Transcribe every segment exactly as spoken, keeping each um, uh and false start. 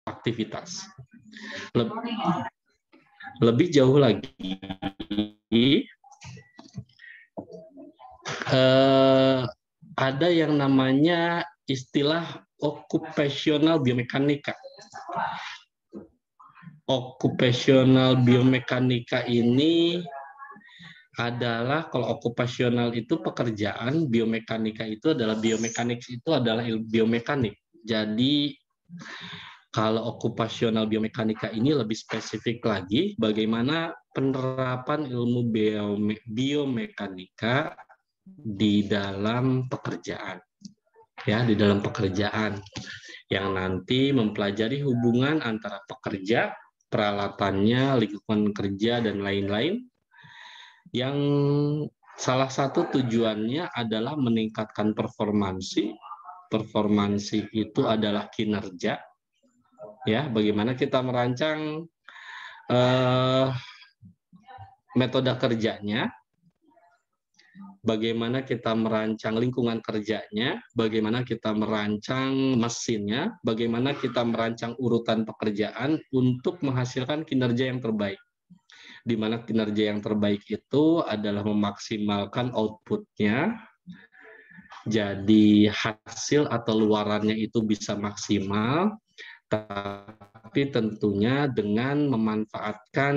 aktivitas. Lebih, lebih jauh lagi, eh, ada yang namanya istilah occupational biomekanika. Occupational biomekanika ini adalah, kalau okupasional itu pekerjaan, biomekanika itu adalah biomekanik itu adalah ilmu biomekanik. Jadi kalau okupasional biomekanika ini lebih spesifik lagi bagaimana penerapan ilmu biome biomekanika di dalam pekerjaan. Ya, di dalam pekerjaan yang nanti mempelajari hubungan antara pekerja, peralatannya, lingkungan kerja, dan lain-lain, yang salah satu tujuannya adalah meningkatkan performansi. Performansi itu adalah kinerja. Ya, bagaimana kita merancang eh, metode kerjanya, bagaimana kita merancang lingkungan kerjanya, bagaimana kita merancang mesinnya, bagaimana kita merancang urutan pekerjaan untuk menghasilkan kinerja yang terbaik. Di mana kinerja yang terbaik itu adalah memaksimalkan outputnya, jadi hasil atau luarannya itu bisa maksimal, tapi tentunya dengan memanfaatkan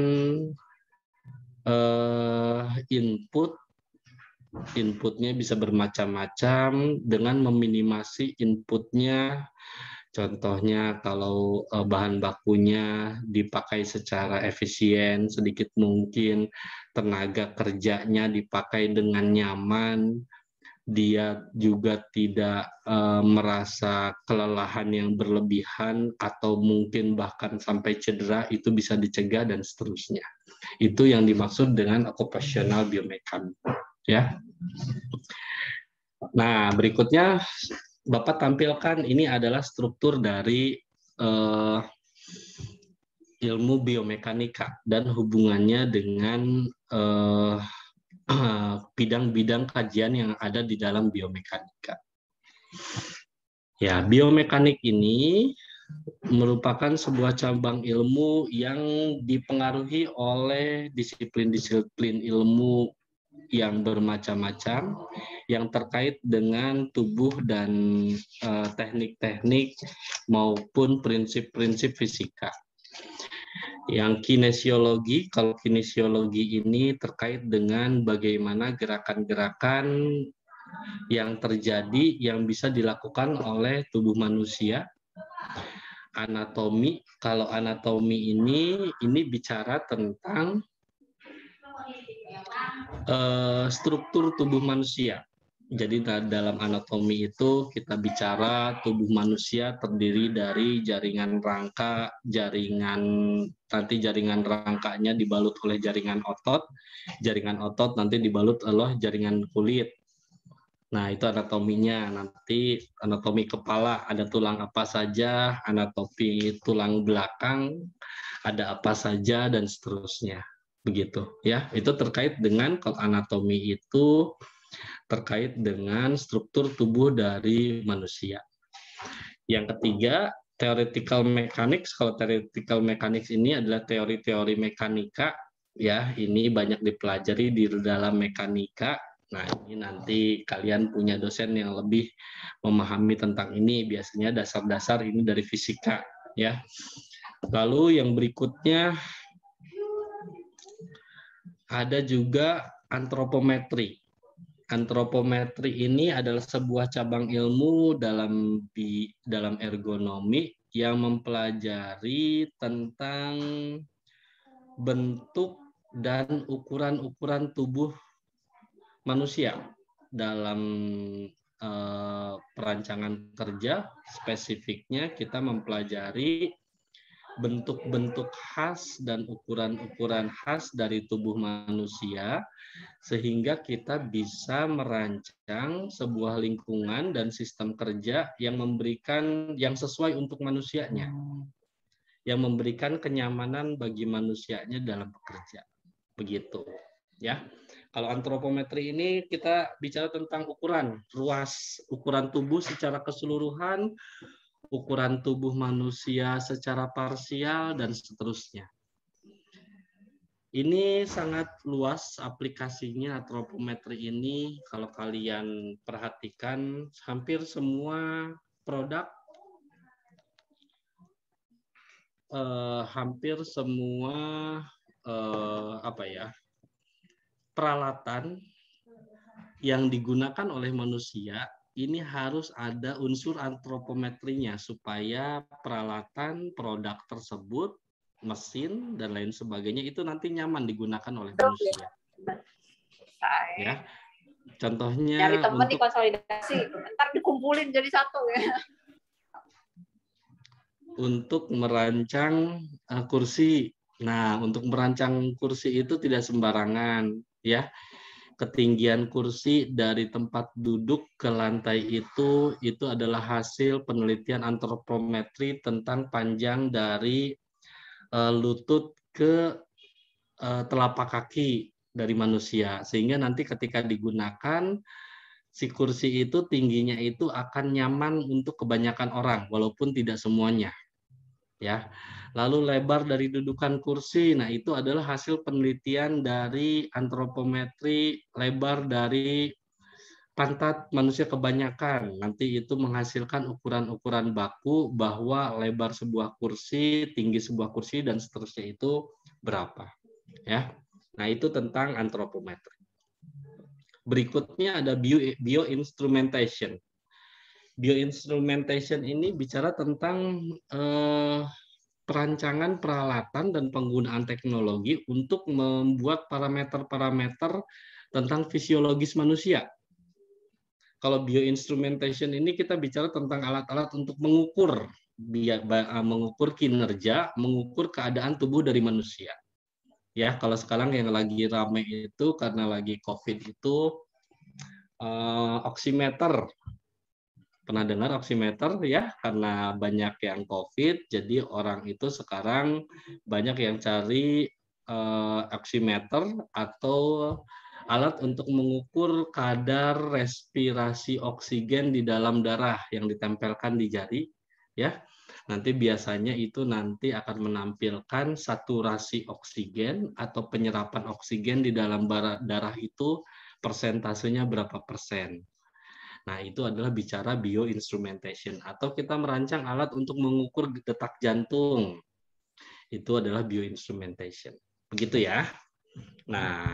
eh, input, inputnya bisa bermacam-macam dengan meminimasi inputnya. Contohnya kalau uh, bahan bakunya dipakai secara efisien sedikit mungkin, tenaga kerjanya dipakai dengan nyaman, dia juga tidak uh, merasa kelelahan yang berlebihan atau mungkin bahkan sampai cedera, itu bisa dicegah dan seterusnya. Itu yang dimaksud dengan occupational biomekanika, ya. Nah, berikutnya Bapak tampilkan ini adalah struktur dari uh, ilmu biomekanika dan hubungannya dengan bidang-bidang uh, kajian yang ada di dalam biomekanika. Ya, biomekanik ini merupakan sebuah cabang ilmu yang dipengaruhi oleh disiplin-disiplin ilmu yang bermacam-macam yang terkait dengan tubuh dan teknik-teknik uh, maupun prinsip-prinsip fisika. Yang kinesiologi, kalau kinesiologi ini terkait dengan bagaimana gerakan-gerakan yang terjadi yang bisa dilakukan oleh tubuh manusia. Anatomi, kalau anatomi ini ini bicara tentang Uh, struktur tubuh manusia. Jadi dalam anatomi itu kita bicara tubuh manusia terdiri dari jaringan rangka, jaringan nanti jaringan rangkanya dibalut oleh jaringan otot, jaringan otot nanti dibalut oleh jaringan kulit. Nah, itu anatominya. Nanti anatomi kepala, ada tulang apa saja, anatomi tulang belakang, ada apa saja, dan seterusnya. Begitu ya, itu terkait dengan anatomi itu terkait dengan struktur tubuh dari manusia. Yang ketiga, theoretical mechanics. Kalau theoretical mechanics ini adalah teori-teori mekanika, ya, ini banyak dipelajari di dalam mekanika. Nah, ini nanti kalian punya dosen yang lebih memahami tentang ini, biasanya dasar-dasar ini dari fisika, ya. Lalu yang berikutnya ada juga antropometri. Antropometri ini adalah sebuah cabang ilmu dalam di dalam ergonomi yang mempelajari tentang bentuk dan ukuran-ukuran tubuh manusia dalam eh, perancangan kerja. Spesifiknya kita mempelajari bentuk-bentuk khas dan ukuran-ukuran khas dari tubuh manusia, sehingga kita bisa merancang sebuah lingkungan dan sistem kerja yang memberikan yang sesuai untuk manusianya, yang memberikan kenyamanan bagi manusianya dalam bekerja. Begitu, ya. Kalau antropometri ini kita bicara tentang ukuran, ruas ukuran tubuh secara keseluruhan, ukuran tubuh manusia secara parsial, dan seterusnya. Ini sangat luas aplikasinya antropometri ini. Kalau kalian perhatikan, hampir semua produk, eh, hampir semua eh, apa ya, peralatan yang digunakan oleh manusia ini harus ada unsur antropometrinya supaya peralatan produk tersebut, mesin dan lain sebagainya itu nanti nyaman digunakan oleh manusia. Ya, contohnya nyari teman untuk di konsolidasi, ntar dikumpulin jadi satu ya. Untuk merancang uh, kursi. Nah, untuk merancang kursi itu tidak sembarangan, ya. Ketinggian kursi dari tempat duduk ke lantai itu itu adalah hasil penelitian antropometri tentang panjang dari uh, lutut ke uh, telapak kaki dari manusia, sehingga nanti ketika digunakan si kursi itu tingginya itu akan nyaman untuk kebanyakan orang walaupun tidak semuanya. Ya. Lalu lebar dari dudukan kursi, nah itu adalah hasil penelitian dari antropometri lebar dari pantat manusia kebanyakan. Nanti itu menghasilkan ukuran-ukuran baku bahwa lebar sebuah kursi, tinggi sebuah kursi dan seterusnya itu berapa. Ya. Nah, itu tentang antropometri. Berikutnya ada bio bioinstrumentation. Bioinstrumentation ini bicara tentang eh, perancangan peralatan dan penggunaan teknologi untuk membuat parameter-parameter tentang fisiologis manusia. Kalau bioinstrumentation ini kita bicara tentang alat-alat untuk mengukur mengukur kinerja, mengukur keadaan tubuh dari manusia. Ya, kalau sekarang yang lagi ramai itu karena lagi COVID itu uh, oximeter. Pernah dengar oximeter ya, karena banyak yang COVID, jadi orang itu sekarang banyak yang cari uh, oximeter atau alat untuk mengukur kadar respirasi oksigen di dalam darah yang ditempelkan di jari, ya. Nanti biasanya itu nanti akan menampilkan saturasi oksigen atau penyerapan oksigen di dalam darah itu persentasenya berapa persen. Nah, itu adalah bicara bioinstrumentation. Atau kita merancang alat untuk mengukur detak jantung. Itu adalah bioinstrumentation. Begitu ya. Nah,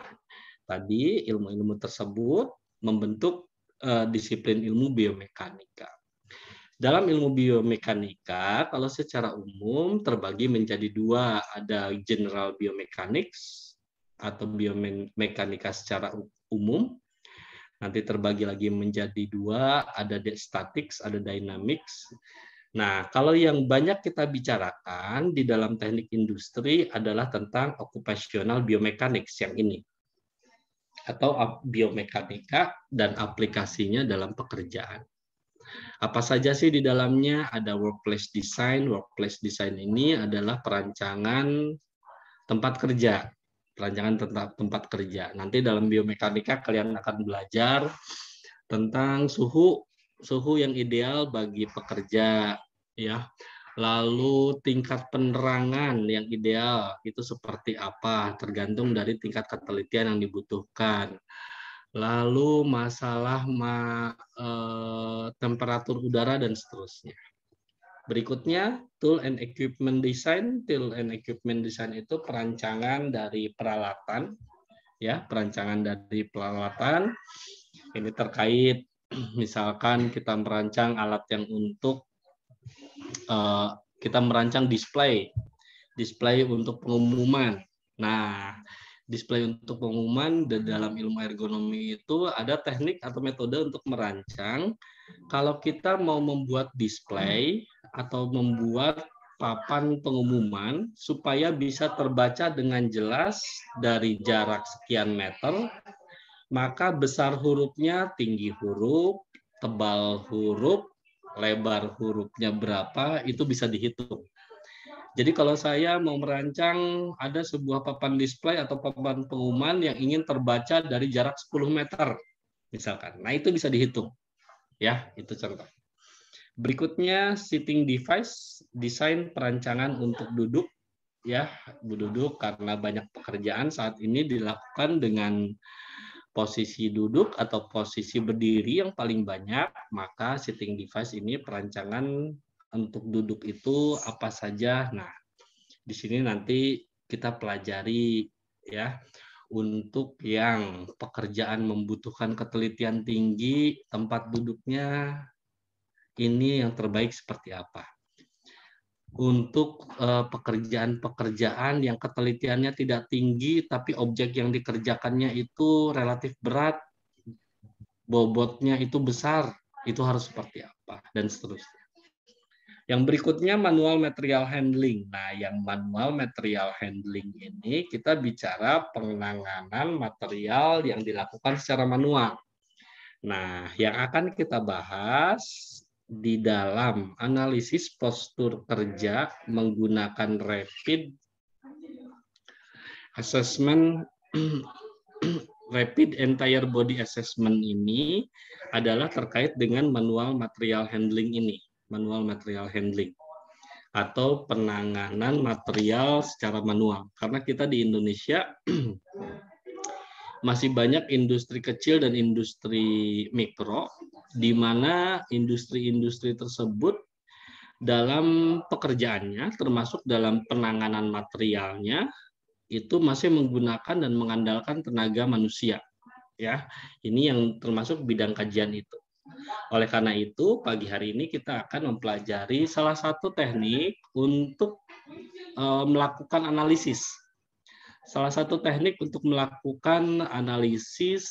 tadi ilmu-ilmu tersebut membentuk uh, disiplin ilmu biomekanika. Dalam ilmu biomekanika, kalau secara umum terbagi menjadi dua. Ada general biomechanics atau biomekanika secara umum. Nanti terbagi lagi menjadi dua, ada statics, ada dynamics. Nah, kalau yang banyak kita bicarakan di dalam teknik industri adalah tentang occupational biomechanics yang ini. Atau biomekanika dan aplikasinya dalam pekerjaan. Apa saja sih di dalamnya? Ada workplace design. Workplace design ini adalah perancangan tempat kerja. Perancangan tentang tempat kerja. Nanti dalam biomekanika kalian akan belajar tentang suhu suhu yang ideal bagi pekerja, ya. Lalu tingkat penerangan yang ideal itu seperti apa, tergantung dari tingkat ketelitian yang dibutuhkan. Lalu masalah ma, eh, temperatur udara dan seterusnya. Berikutnya, tool and equipment design. Tool and equipment design itu perancangan dari peralatan, ya, perancangan dari peralatan. Ini terkait, misalkan kita merancang alat yang untuk uh, kita merancang display, display untuk pengumuman. Nah, display untuk pengumuman dalam ilmu ergonomi itu ada teknik atau metode untuk merancang. Kalau kita mau membuat display atau membuat papan pengumuman supaya bisa terbaca dengan jelas dari jarak sekian meter, maka besar hurufnya, tinggi huruf, tebal huruf, lebar hurufnya berapa, itu bisa dihitung. Jadi kalau saya mau merancang ada sebuah papan display atau papan pengumuman yang ingin terbaca dari jarak sepuluh meter, misalkan. Nah, itu bisa dihitung. Ya, itu contoh. Berikutnya sitting device, desain perancangan untuk duduk, ya, duduk karena banyak pekerjaan saat ini dilakukan dengan posisi duduk atau posisi berdiri yang paling banyak, maka sitting device ini perancangan untuk duduk itu apa saja. Nah, di sini nanti kita pelajari ya, untuk yang pekerjaan membutuhkan ketelitian tinggi, tempat duduknya ini yang terbaik seperti apa. Untuk pekerjaan-pekerjaan yang ketelitiannya tidak tinggi, tapi objek yang dikerjakannya itu relatif berat, bobotnya itu besar, itu harus seperti apa, dan seterusnya. Yang berikutnya manual material handling. Nah, yang manual material handling ini kita bicara penanganan material yang dilakukan secara manual. Nah, yang akan kita bahas di dalam analisis postur kerja menggunakan rapid assessment, rapid entire body assessment ini adalah terkait dengan manual material handling ini. Manual material handling atau penanganan material secara manual. Karena kita di Indonesia masih banyak industri kecil dan industri mikro, di mana industri-industri tersebut dalam pekerjaannya, termasuk dalam penanganan materialnya, itu masih menggunakan dan mengandalkan tenaga manusia. Ya, ini yang termasuk bidang kajian itu. Oleh karena itu, pagi hari ini kita akan mempelajari salah satu teknik untuk uh, melakukan analisis. Salah satu teknik untuk melakukan analisis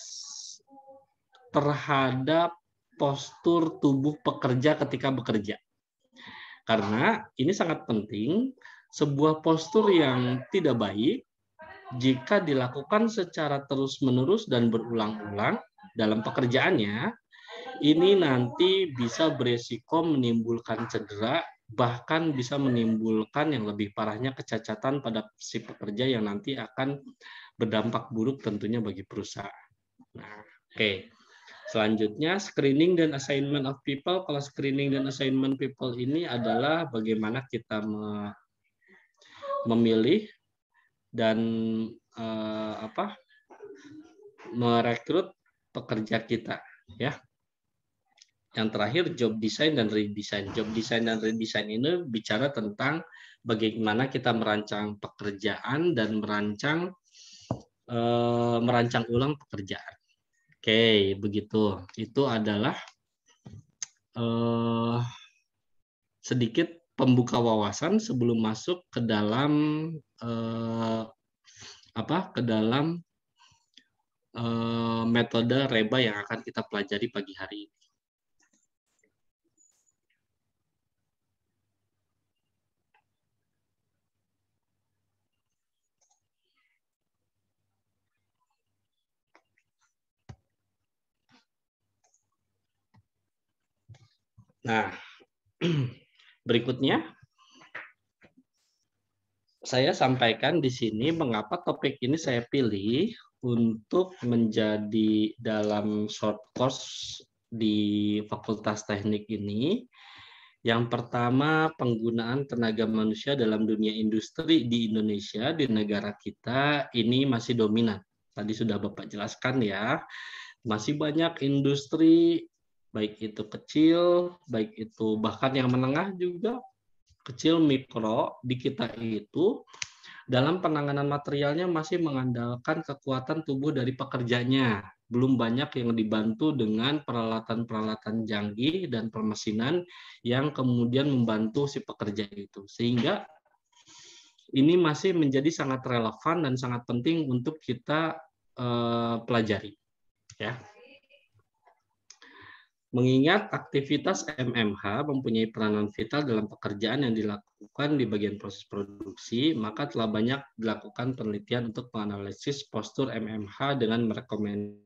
terhadap postur tubuh pekerja ketika bekerja. Karena ini sangat penting, sebuah postur yang tidak baik jika dilakukan secara terus-menerus dan berulang-ulang dalam pekerjaannya, ini nanti bisa beresiko menimbulkan cedera, bahkan bisa menimbulkan yang lebih parahnya kecacatan pada si pekerja yang nanti akan berdampak buruk tentunya bagi perusahaan. Nah, oke. Okay. Selanjutnya, screening dan assignment of people. Kalau screening dan assignment people ini adalah bagaimana kita memilih dan eh, apa merekrut pekerja kita, ya. Yang terakhir, job design dan redesign. Job design dan redesign ini bicara tentang bagaimana kita merancang pekerjaan dan merancang eh, merancang ulang pekerjaan. Oke, begitu. Itu adalah eh, sedikit pembuka wawasan sebelum masuk ke dalam eh, apa? Ke dalam eh, metode reba yang akan kita pelajari pagi hari ini. Nah, berikutnya saya sampaikan di sini mengapa topik ini saya pilih untuk menjadi dalam short course di Fakultas Teknik ini. Yang pertama, penggunaan tenaga manusia dalam dunia industri di Indonesia, di negara kita, ini masih dominan. Tadi sudah Bapak jelaskan ya, masih banyak industri, baik itu kecil, baik itu bahkan yang menengah juga, kecil, mikro, di kita itu, dalam penanganan materialnya masih mengandalkan kekuatan tubuh dari pekerjanya. Belum banyak yang dibantu dengan peralatan-peralatan canggih dan permesinan yang kemudian membantu si pekerja itu. Sehingga ini masih menjadi sangat relevan dan sangat penting untuk kita eh, pelajari. Ya. Mengingat aktivitas M M H mempunyai peranan vital dalam pekerjaan yang dilakukan di bagian proses produksi, maka telah banyak dilakukan penelitian untuk menganalisis postur M M H dengan merekomendasikan.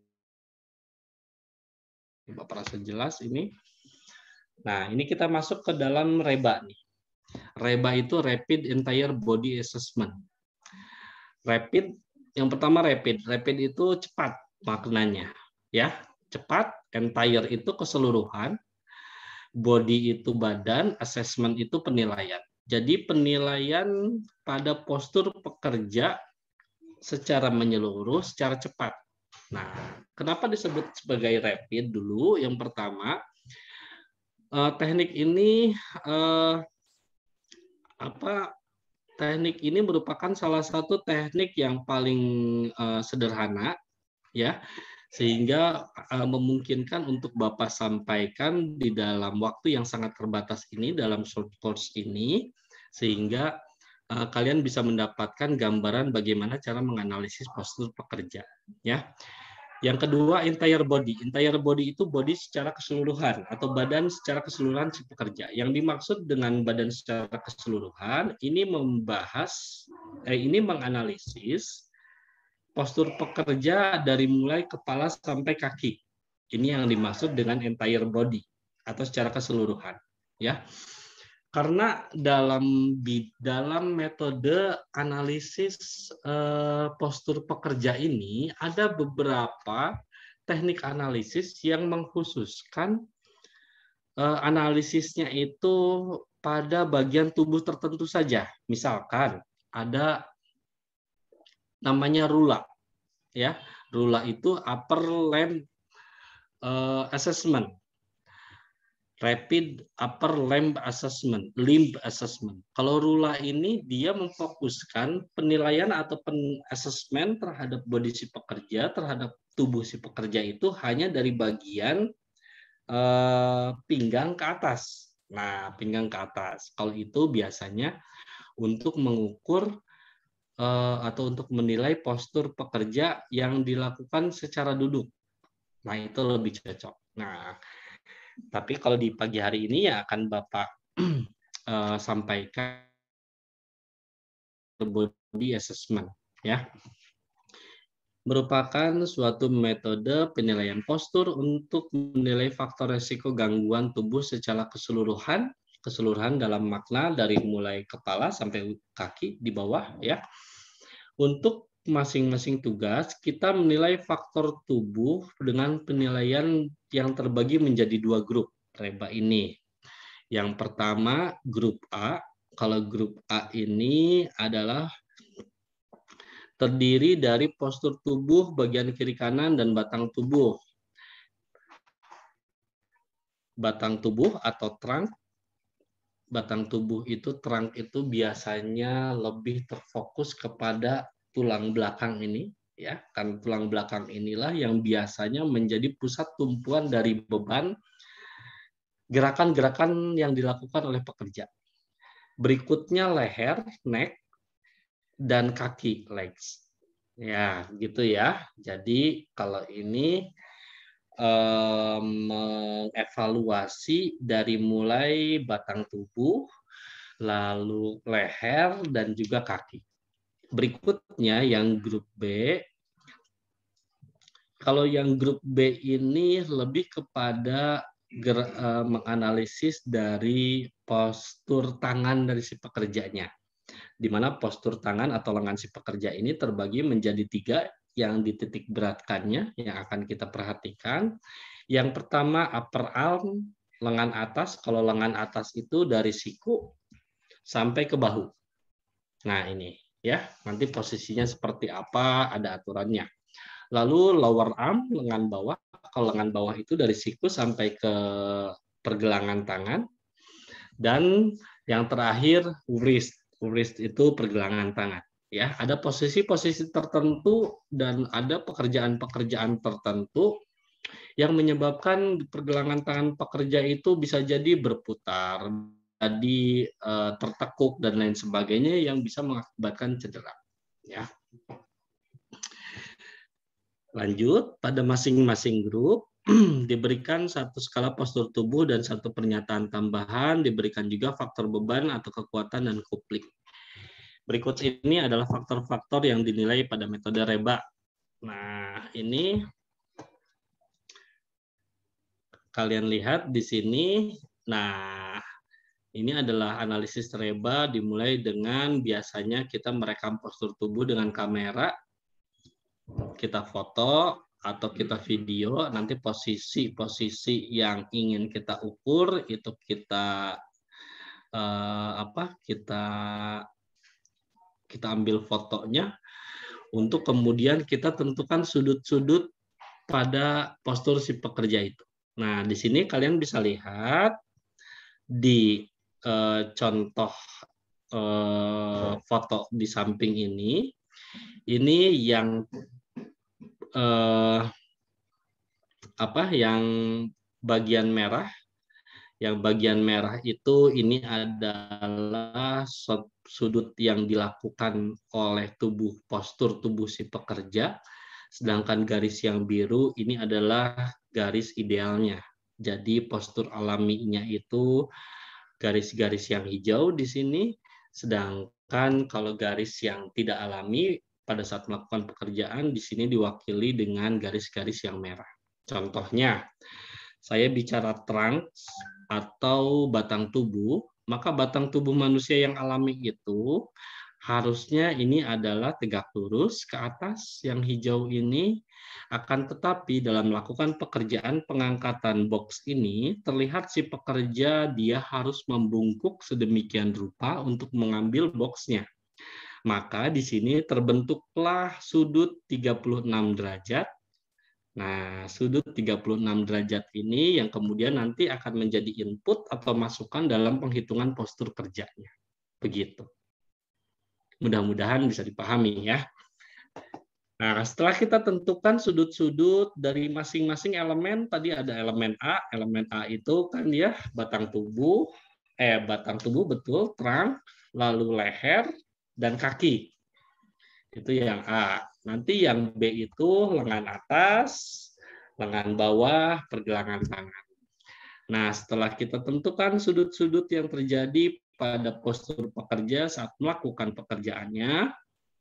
Bapak rasa jelas ini. Nah, ini kita masuk ke dalam reba nih. Reba itu Rapid Entire Body Assessment. Rapid, yang pertama rapid. Rapid itu cepat maknanya, ya. Cepat, entire itu keseluruhan. body itu badan, assessment itu penilaian. Jadi penilaian pada postur pekerja secara menyeluruh, secara cepat. Nah, kenapa disebut sebagai rapid dulu? Yang pertama, eh, teknik ini eh, apa? Teknik ini merupakan salah satu teknik yang paling uh, sederhana, ya, sehingga uh, memungkinkan untuk Bapak sampaikan di dalam waktu yang sangat terbatas ini, dalam short course ini, sehingga uh, kalian bisa mendapatkan gambaran bagaimana cara menganalisis postur pekerja, ya. Yang kedua, entire body. Entire body itu body secara keseluruhan atau badan secara keseluruhan si pekerja. Yang dimaksud dengan badan secara keseluruhan ini membahas, eh, ini menganalisis postur pekerja dari mulai kepala sampai kaki. Ini yang dimaksud dengan entire body atau secara keseluruhan, ya. Karena dalam dalam metode analisis eh, postur pekerja ini ada beberapa teknik analisis yang mengkhususkan eh, analisisnya itu pada bagian tubuh tertentu saja. Misalkan ada namanya rula, ya. Rula itu upper limb eh, assessment. Rapid upper limb assessment, limb assessment. Kalau rula ini dia memfokuskan penilaian atau pen-assessment terhadap body si pekerja, terhadap tubuh si pekerja itu hanya dari bagian eh, pinggang ke atas. Nah, pinggang ke atas. Kalau itu biasanya untuk mengukur eh, atau untuk menilai postur pekerja yang dilakukan secara duduk. Nah, itu lebih cocok. Nah, tapi kalau di pagi hari ini ya akan Bapak uh, sampaikan body assessment, ya. Merupakan suatu metode penilaian postur untuk menilai faktor risiko gangguan tubuh secara keseluruhan, keseluruhan dalam makna dari mulai kepala sampai kaki di bawah, ya. Untuk masing-masing tugas, kita menilai faktor tubuh dengan penilaian yang terbagi menjadi dua grup reba ini. Yang pertama, grup A. Kalau grup A ini adalah terdiri dari postur tubuh bagian kiri kanan dan batang tubuh. Batang tubuh atau trunk. Batang tubuh itu, trunk itu biasanya lebih terfokus kepada tulang belakang ini, ya, kan tulang belakang inilah yang biasanya menjadi pusat tumpuan dari beban gerakan-gerakan yang dilakukan oleh pekerja. Berikutnya leher, neck, dan kaki, legs. Ya, gitu ya. Jadi kalau ini eh, mengevaluasi dari mulai batang tubuh, lalu leher, dan juga kaki. Berikutnya yang grup B, kalau yang grup B ini lebih kepada ger, uh, menganalisis dari postur tangan dari si pekerjanya, di mana postur tangan atau lengan si pekerja ini terbagi menjadi tiga yang dititik beratkannya yang akan kita perhatikan. Yang pertama upper arm, lengan atas. Kalau lengan atas itu dari siku sampai ke bahu. Nah ini. Ya, nanti posisinya seperti apa, ada aturannya. Lalu lower arm, lengan bawah. Kalau lengan bawah itu dari siku sampai ke pergelangan tangan. Dan yang terakhir wrist. Wrist itu pergelangan tangan. Ya, ada posisi-posisi tertentu dan ada pekerjaan-pekerjaan tertentu yang menyebabkan pergelangan tangan pekerja itu bisa jadi berputar, jadi uh, tertekuk dan lain sebagainya yang bisa mengakibatkan cedera. Ya. Lanjut, pada masing-masing grup diberikan satu skala postur tubuh dan satu pernyataan tambahan, diberikan juga faktor beban atau kekuatan dan kupling. Berikut ini adalah faktor-faktor yang dinilai pada metode reba. Nah, ini kalian lihat di sini. Nah, ini adalah analisis reba dimulai dengan biasanya kita merekam postur tubuh dengan kamera, kita foto, atau kita video, nanti posisi-posisi yang ingin kita ukur itu kita eh, apa? Kita kita ambil fotonya untuk kemudian kita tentukan sudut-sudut pada postur si pekerja itu. Nah, di sini kalian bisa lihat di eh, contoh eh, foto di samping ini, ini yang eh, apa? Yang bagian merah, yang bagian merah itu ini adalah sudut yang dilakukan oleh tubuh postur tubuh si pekerja, sedangkan garis yang biru ini adalah garis idealnya. Jadi postur alaminya itu garis-garis yang hijau di sini, sedangkan kalau garis yang tidak alami pada saat melakukan pekerjaan di sini diwakili dengan garis-garis yang merah. Contohnya, saya bicara trunks atau batang tubuh, maka batang tubuh manusia yang alami itu harusnya ini adalah tegak lurus ke atas, yang hijau ini. Akan tetapi dalam melakukan pekerjaan pengangkatan box ini, terlihat si pekerja dia harus membungkuk sedemikian rupa untuk mengambil boxnya. Maka di sini terbentuklah sudut tiga puluh enam derajat. Nah, sudut tiga puluh enam derajat ini yang kemudian nanti akan menjadi input atau masukan dalam penghitungan postur kerjanya. Begitu. Mudah-mudahan bisa dipahami ya. Nah, setelah kita tentukan sudut-sudut dari masing-masing elemen, tadi ada elemen A, elemen A itu kan dia batang tubuh, eh batang tubuh betul, trunk, lalu leher, dan kaki. Itu yang A. Nanti yang B itu lengan atas, lengan bawah, pergelangan tangan. Nah, setelah kita tentukan sudut-sudut yang terjadi pada postur pekerja saat melakukan pekerjaannya,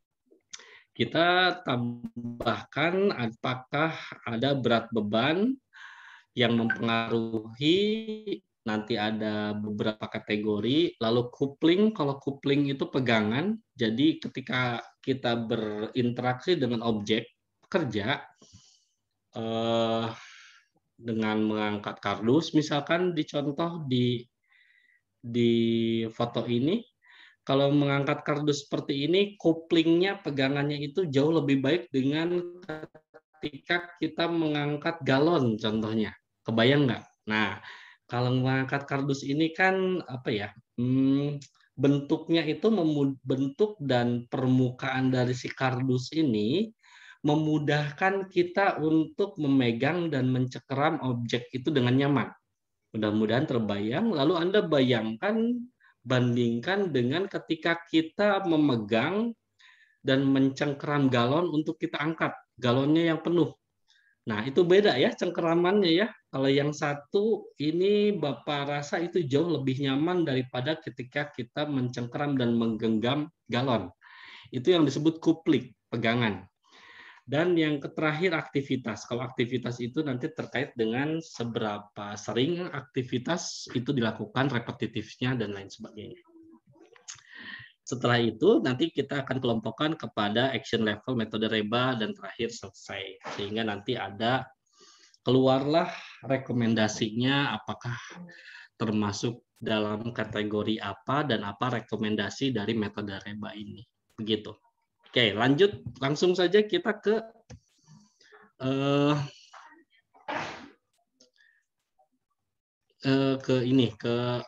kita tambahkan apakah ada berat beban yang mempengaruhi, nanti ada beberapa kategori, lalu coupling, kalau coupling itu pegangan, jadi ketika kita berinteraksi dengan objek kerja, eh, dengan mengangkat kardus, misalkan di contoh di, di foto ini, kalau mengangkat kardus seperti ini, couplingnya, pegangannya itu jauh lebih baik dengan ketika kita mengangkat galon contohnya. Kebayang nggak? Nah, kalau mengangkat kardus ini kan apa ya? Hmm, bentuknya itu bentuk dan permukaan dari si kardus ini memudahkan kita untuk memegang dan mencengkeram objek itu dengan nyaman. Mudah-mudahan terbayang. Lalu Anda bayangkan, bandingkan dengan ketika kita memegang dan mencengkeram galon untuk kita angkat. Galonnya yang penuh. Nah, itu beda ya cengkeramannya ya. Kalau yang satu ini Bapak rasa itu jauh lebih nyaman daripada ketika kita mencengkeram dan menggenggam galon. Itu yang disebut coupling, pegangan. Dan yang terakhir aktivitas. Kalau aktivitas itu nanti terkait dengan seberapa sering aktivitas itu dilakukan, repetitifnya, dan lain sebagainya. Setelah itu nanti kita akan kelompokkan kepada action level, metode Reba, dan terakhir selesai. Sehingga nanti ada, keluarlah rekomendasinya apakah termasuk dalam kategori apa dan apa rekomendasi dari metode Reba ini. Begitu. Oke, lanjut langsung saja kita ke uh, uh, ke ini ke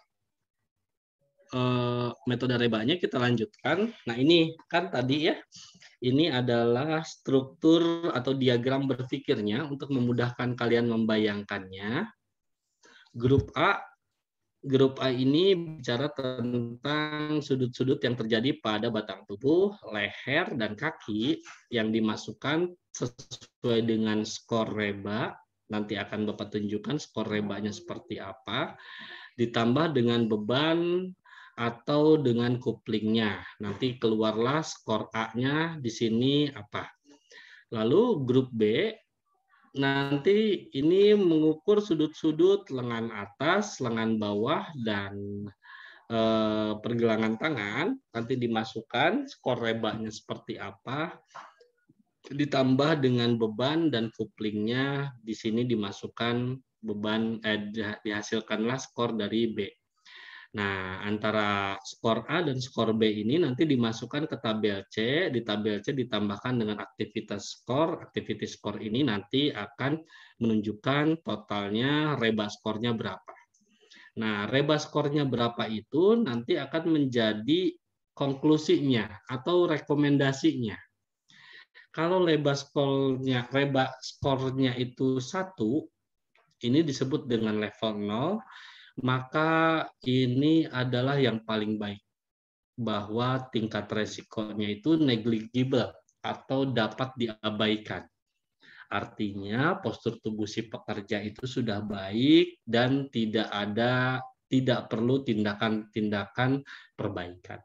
uh, metode Rebanya kita lanjutkan. Nah, ini kan tadi ya, ini adalah struktur atau diagram berpikirnya untuk memudahkan kalian membayangkannya. Grup A Grup A ini bicara tentang sudut-sudut yang terjadi pada batang tubuh, leher, dan kaki yang dimasukkan sesuai dengan skor Reba. Nanti akan Bapak tunjukkan skor Rebanya seperti apa. Ditambah dengan beban atau dengan couplingnya. Nanti keluarlah skor A-nya di sini apa. Lalu grup B, nanti ini mengukur sudut-sudut lengan atas, lengan bawah, dan eh, pergelangan tangan. Nanti dimasukkan skor Rebanya seperti apa. ditambah dengan beban dan couplingnya di sini dimasukkan beban eh, dihasilkanlah skor dari B. Nah, antara skor A dan skor B ini nanti dimasukkan ke tabel C, di tabel C ditambahkan dengan aktivitas skor, aktivitas skor ini nanti akan menunjukkan totalnya reba skornya berapa. Nah, reba skornya berapa itu nanti akan menjadi konklusinya atau rekomendasinya. Kalau reba skornya, reba skornya itu satu, ini disebut dengan level nol, maka ini adalah yang paling baik, bahwa tingkat resikonya itu negligible atau dapat diabaikan. Artinya postur tubuh si pekerja itu sudah baik dan tidak ada tidak perlu tindakan-tindakan perbaikan.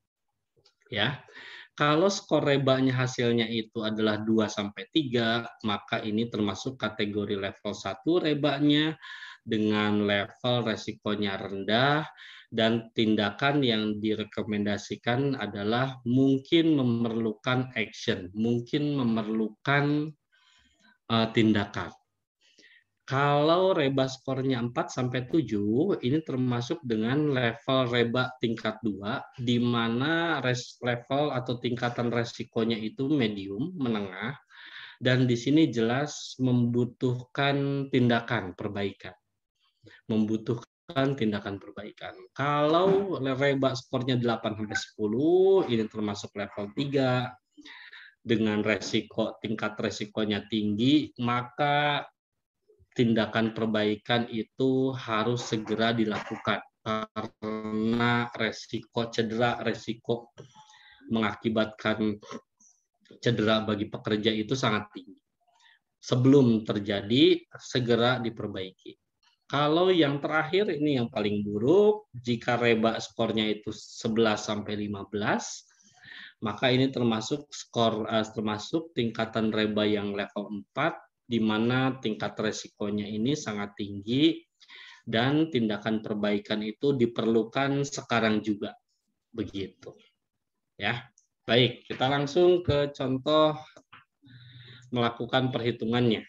Ya. Kalau skor rebanya hasilnya itu adalah dua sampai tiga, maka ini termasuk kategori level satu rebanya dengan level resikonya rendah dan tindakan yang direkomendasikan adalah mungkin memerlukan action, mungkin memerlukan uh, tindakan. Kalau reba skornya empat sampai tujuh, ini termasuk dengan level reba tingkat dua, di mana level atau tingkatan resikonya itu medium, menengah, dan di sini jelas membutuhkan tindakan perbaikan. Membutuhkan tindakan perbaikan. Kalau reba skornya delapan sampai sepuluh, ini termasuk level tiga, dengan resiko tingkat resikonya tinggi, maka tindakan perbaikan itu harus segera dilakukan karena resiko cedera, resiko mengakibatkan cedera bagi pekerja itu sangat tinggi. Sebelum terjadi, segera diperbaiki. Kalau yang terakhir ini yang paling buruk, jika reba skornya itu sebelas sampai lima belas, maka ini termasuk skor termasuk tingkatan reba yang level empat, di mana tingkat resikonya ini sangat tinggi dan tindakan perbaikan itu diperlukan sekarang juga. Begitu. Ya. Baik, kita langsung ke contoh melakukan perhitungannya.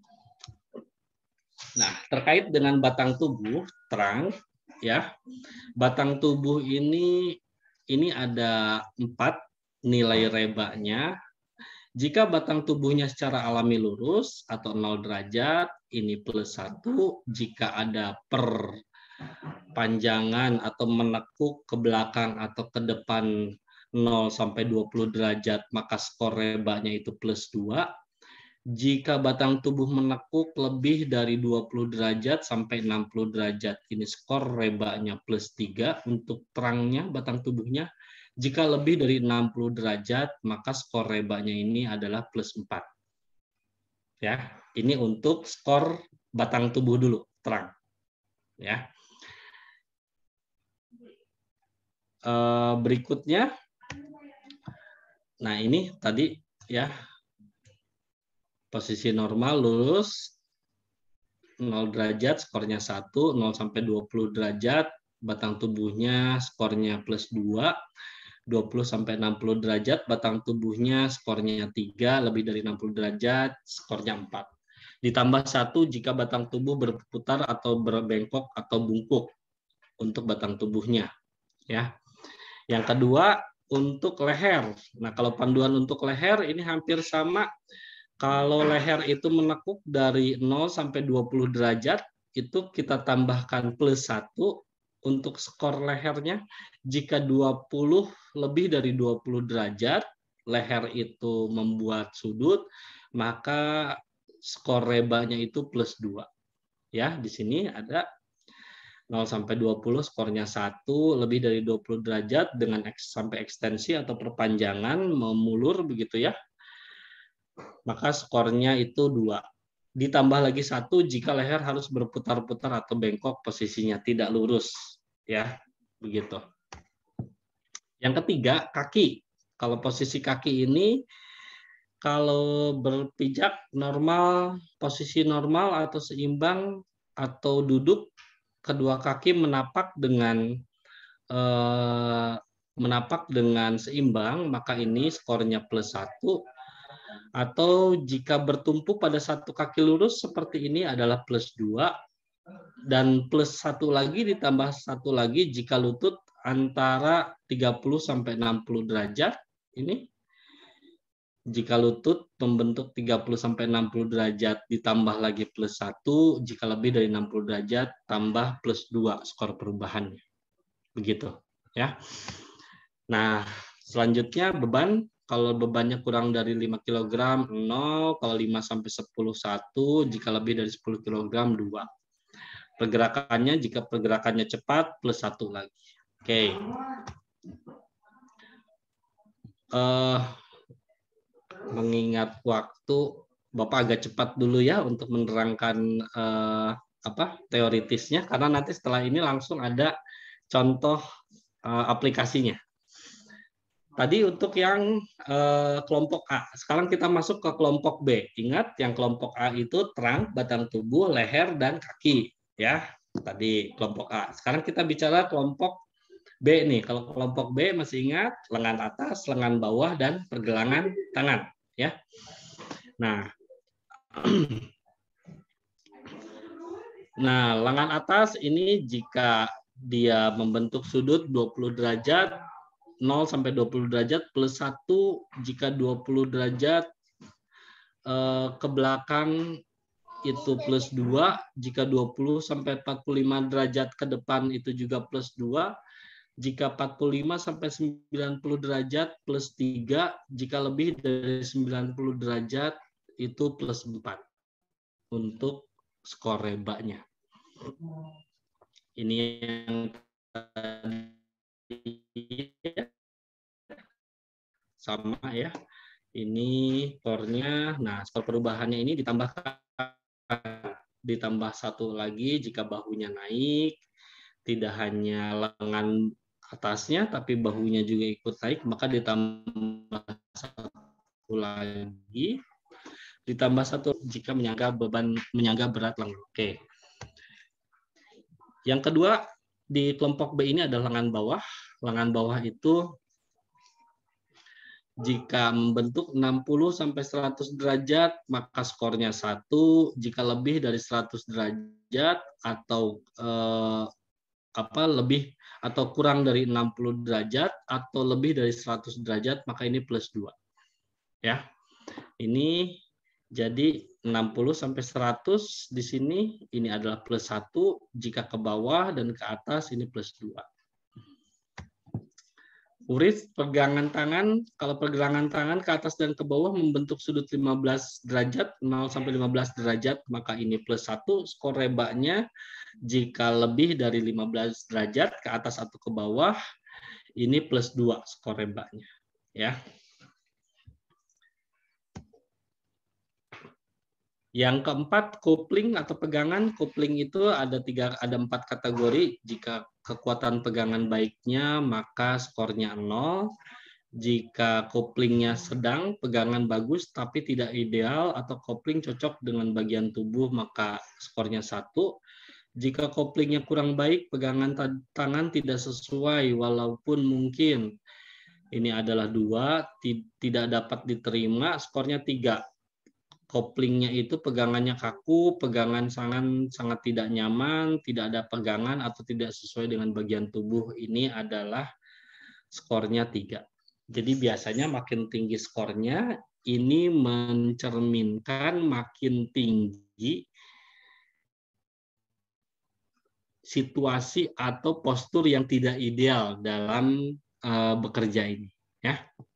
Nah, terkait dengan batang tubuh terang, ya. Batang tubuh ini ini ada empat nilai rebanya. Jika batang tubuhnya secara alami lurus atau nol derajat, ini plus satu. Jika ada perpanjangan atau menekuk ke belakang atau ke depan nol sampai dua puluh derajat, maka skor rebanya itu plus dua. Jika batang tubuh menekuk lebih dari dua puluh derajat sampai enam puluh derajat, ini skor rebanya plus tiga untuk terangnya batang tubuhnya. Jika lebih dari enam puluh derajat, maka skor rebanya ini adalah plus empat. Ya, ini untuk skor batang tubuh dulu, terang. Ya. E, berikutnya, nah ini tadi ya, posisi normal lurus, nol derajat, skornya satu, nol sampai dua puluh derajat, batang tubuhnya skornya plus dua. dua puluh sampai enam puluh derajat, batang tubuhnya skornya tiga, lebih dari enam puluh derajat, skornya empat. Ditambah satu jika batang tubuh berputar atau berbengkok atau bungkuk untuk batang tubuhnya. Ya. Yang kedua, untuk leher. Nah, kalau panduan untuk leher ini hampir sama. Kalau leher itu menekuk dari nol sampai dua puluh derajat, itu kita tambahkan plus satu. Untuk skor lehernya, jika dua puluh lebih dari dua puluh derajat, leher itu membuat sudut, maka skor rebanya itu plus dua. Ya, di sini ada nol sampai dua puluh skornya satu, lebih dari dua puluh derajat dengan sampai ekstensi atau perpanjangan memulur begitu ya. Maka skornya itu dua. Ditambah lagi satu jika leher harus berputar-putar atau bengkok posisinya tidak lurus, ya begitu. Yang ketiga, kaki. Kalau posisi kaki ini kalau berpijak normal, posisi normal atau seimbang atau duduk, kedua kaki menapak dengan eh, menapak dengan seimbang, maka ini skornya plus satu. Atau jika bertumpuk pada satu kaki lurus seperti ini adalah plus dua. Dan plus satu lagi ditambah satu lagi jika lutut antara tiga puluh sampai enam puluh derajat. Ini jika lutut membentuk tiga puluh sampai enam puluh derajat ditambah lagi plus satu, jika lebih dari enam puluh derajat tambah plus dua skor perubahannya. Begitu, ya. Nah, selanjutnya beban, kalau bebannya kurang dari lima kilogram nol, kalau lima sampai sepuluh satu, jika lebih dari sepuluh kilogram dua. Pergerakannya jika pergerakannya cepat plus satu lagi. Oke. Uh, mengingat waktu, Bapak agak cepat dulu ya untuk menerangkan uh, apa teoritisnya, karena nanti setelah ini langsung ada contoh uh, aplikasinya. Tadi untuk yang uh, kelompok A, sekarang kita masuk ke kelompok B. Ingat yang kelompok A itu terang, batang tubuh, leher, dan kaki. Ya, tadi kelompok A. Sekarang kita bicara kelompok B nih. Kalau kelompok B masih ingat lengan atas, lengan bawah, dan pergelangan tangan. Ya. Nah, nah lengan atas ini jika dia membentuk sudut dua puluh derajat, nol sampai dua puluh derajat plus satu, jika dua puluh derajat eh, ke belakang itu plus dua, jika dua puluh sampai empat puluh lima derajat ke depan itu juga plus dua, jika empat puluh lima sampai sembilan puluh derajat plus tiga, jika lebih dari sembilan puluh derajat itu plus empat untuk skor rebanya. Ini yang sama ya. Ini skornya, nah skor perubahannya ini ditambahkan, ditambah satu lagi jika bahunya naik, tidak hanya lengan atasnya tapi bahunya juga ikut naik, maka ditambah satu lagi, ditambah satu jika menyangga beban, menyangga berat lengan. Oke. Yang kedua di kelompok B ini adalah lengan bawah. Lengan bawah itu jika membentuk enam puluh sampai seratus derajat maka skornya satu, jika lebih dari seratus derajat atau eh, apa lebih atau kurang dari enam puluh derajat atau lebih dari seratus derajat maka ini plus dua. Ya. Ini jadi enam puluh sampai seratus di sini ini adalah plus satu, jika ke bawah dan ke atas ini plus dua. Uris pergelangan tangan, kalau pergelangan tangan ke atas dan ke bawah membentuk sudut lima belas derajat, nol sampai lima belas derajat, maka ini plus satu, skor rebanya jika lebih dari lima belas derajat ke atas atau ke bawah, ini plus dua skor rebanya. Ya. Yang keempat, kopling atau pegangan. Kopling itu ada tiga, ada empat kategori. Jika kekuatan pegangan baiknya, maka skornya nol. Jika koplingnya sedang, pegangan bagus tapi tidak ideal, atau kopling cocok dengan bagian tubuh, maka skornya satu. Jika koplingnya kurang baik, pegangan tangan tidak sesuai, walaupun mungkin ini adalah dua, tidak dapat diterima, skornya tiga. Koplingnya itu pegangannya kaku, pegangan sangat sangat tidak nyaman, tidak ada pegangan atau tidak sesuai dengan bagian tubuh, ini adalah skornya tiga. Jadi biasanya makin tinggi skornya, ini mencerminkan makin tinggi situasi atau postur yang tidak ideal dalam uh, bekerja ini. Ya.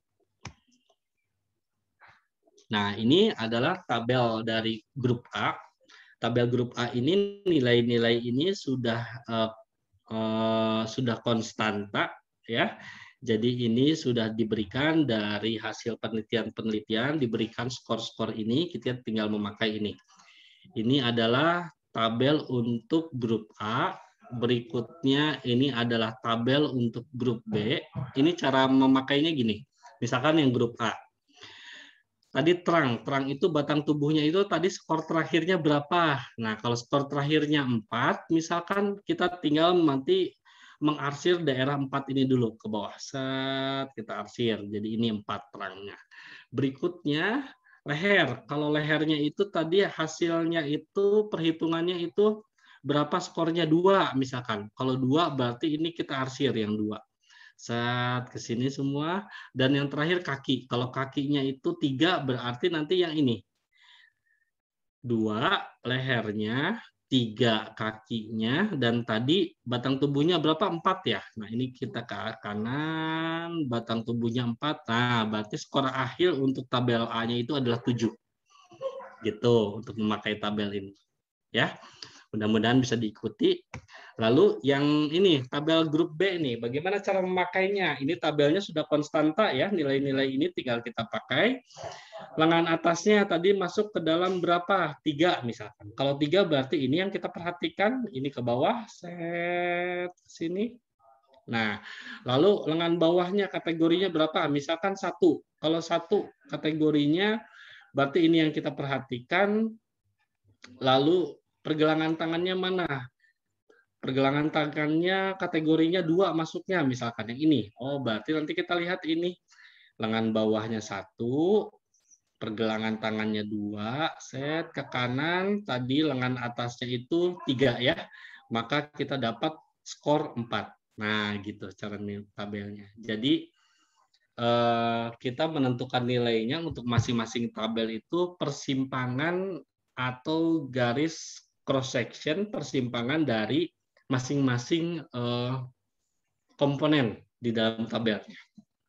Nah, ini adalah tabel dari grup A. Tabel grup A ini nilai-nilai ini sudah uh, uh, sudah konstanta, ya. Jadi ini sudah diberikan dari hasil penelitian-penelitian, diberikan skor-skor ini, kita tinggal memakai ini. Ini adalah tabel untuk grup A. Berikutnya ini adalah tabel untuk grup B. Ini cara memakainya gini. Misalkan yang grup A. Tadi terang, terang itu batang tubuhnya itu tadi skor terakhirnya berapa? Nah, kalau skor terakhirnya empat, misalkan kita tinggal nanti mengarsir daerah empat ini dulu ke bawah. Set, kita arsir. Jadi ini empat terangnya. Berikutnya, leher. Kalau lehernya itu tadi hasilnya itu perhitungannya itu berapa skornya dua misalkan. Kalau dua berarti ini kita arsir yang dua. Saat ke sini semua. Dan yang terakhir kaki. Kalau kakinya itu tiga berarti nanti yang ini. Dua lehernya, tiga kakinya, dan tadi batang tubuhnya berapa? Empat ya. Nah ini kita ke kanan, batang tubuhnya empat. Nah berarti skor akhir untuk tabel A-nya itu adalah tujuh. Gitu untuk memakai tabel ini. Ya, mudah-mudahan bisa diikuti. Lalu yang ini tabel grup B ini, bagaimana cara memakainya? Ini tabelnya sudah konstanta ya, nilai-nilai ini tinggal kita pakai. Lengan atasnya tadi masuk ke dalam berapa? Tiga misalkan. Kalau tiga berarti ini yang kita perhatikan, ini ke bawah, set sini. Nah, lalu lengan bawahnya kategorinya berapa? Misalkan satu. Kalau satu kategorinya berarti ini yang kita perhatikan. Lalu pergelangan tangannya mana? Pergelangan tangannya kategorinya dua masuknya, misalkan yang ini. Oh, berarti nanti kita lihat ini. Lengan bawahnya satu, pergelangan tangannya dua, set ke kanan, tadi lengan atasnya itu tiga ya. Maka kita dapat skor empat. Nah, gitu cara tabelnya. Jadi, eh, kita menentukan nilainya untuk masing-masing tabel itu persimpangan atau garis cross section persimpangan dari masing-masing eh, komponen di dalam tabelnya.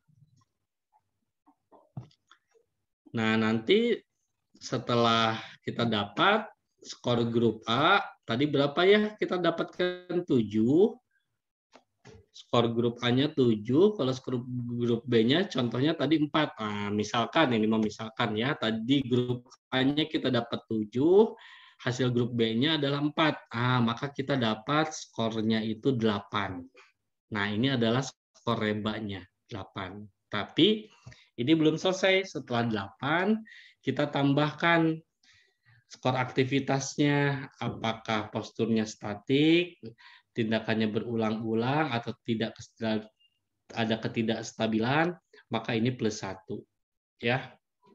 Nah, nanti setelah kita dapat skor grup A, tadi berapa ya kita dapatkan tujuh. Skor grup A-nya tujuh, kalau skor grup B-nya contohnya tadi empat. Nah, misalkan ini memisalkan ya, tadi grup A-nya kita dapat tujuh, hasil grup B-nya adalah empat. Ah, maka kita dapat skornya itu delapan. Nah, ini adalah skor rebanya, delapan. Tapi ini belum selesai. Setelah delapan, kita tambahkan skor aktivitasnya, apakah posturnya statik, tindakannya berulang-ulang, atau tidak ada ketidakstabilan, maka ini plus satu. Ya.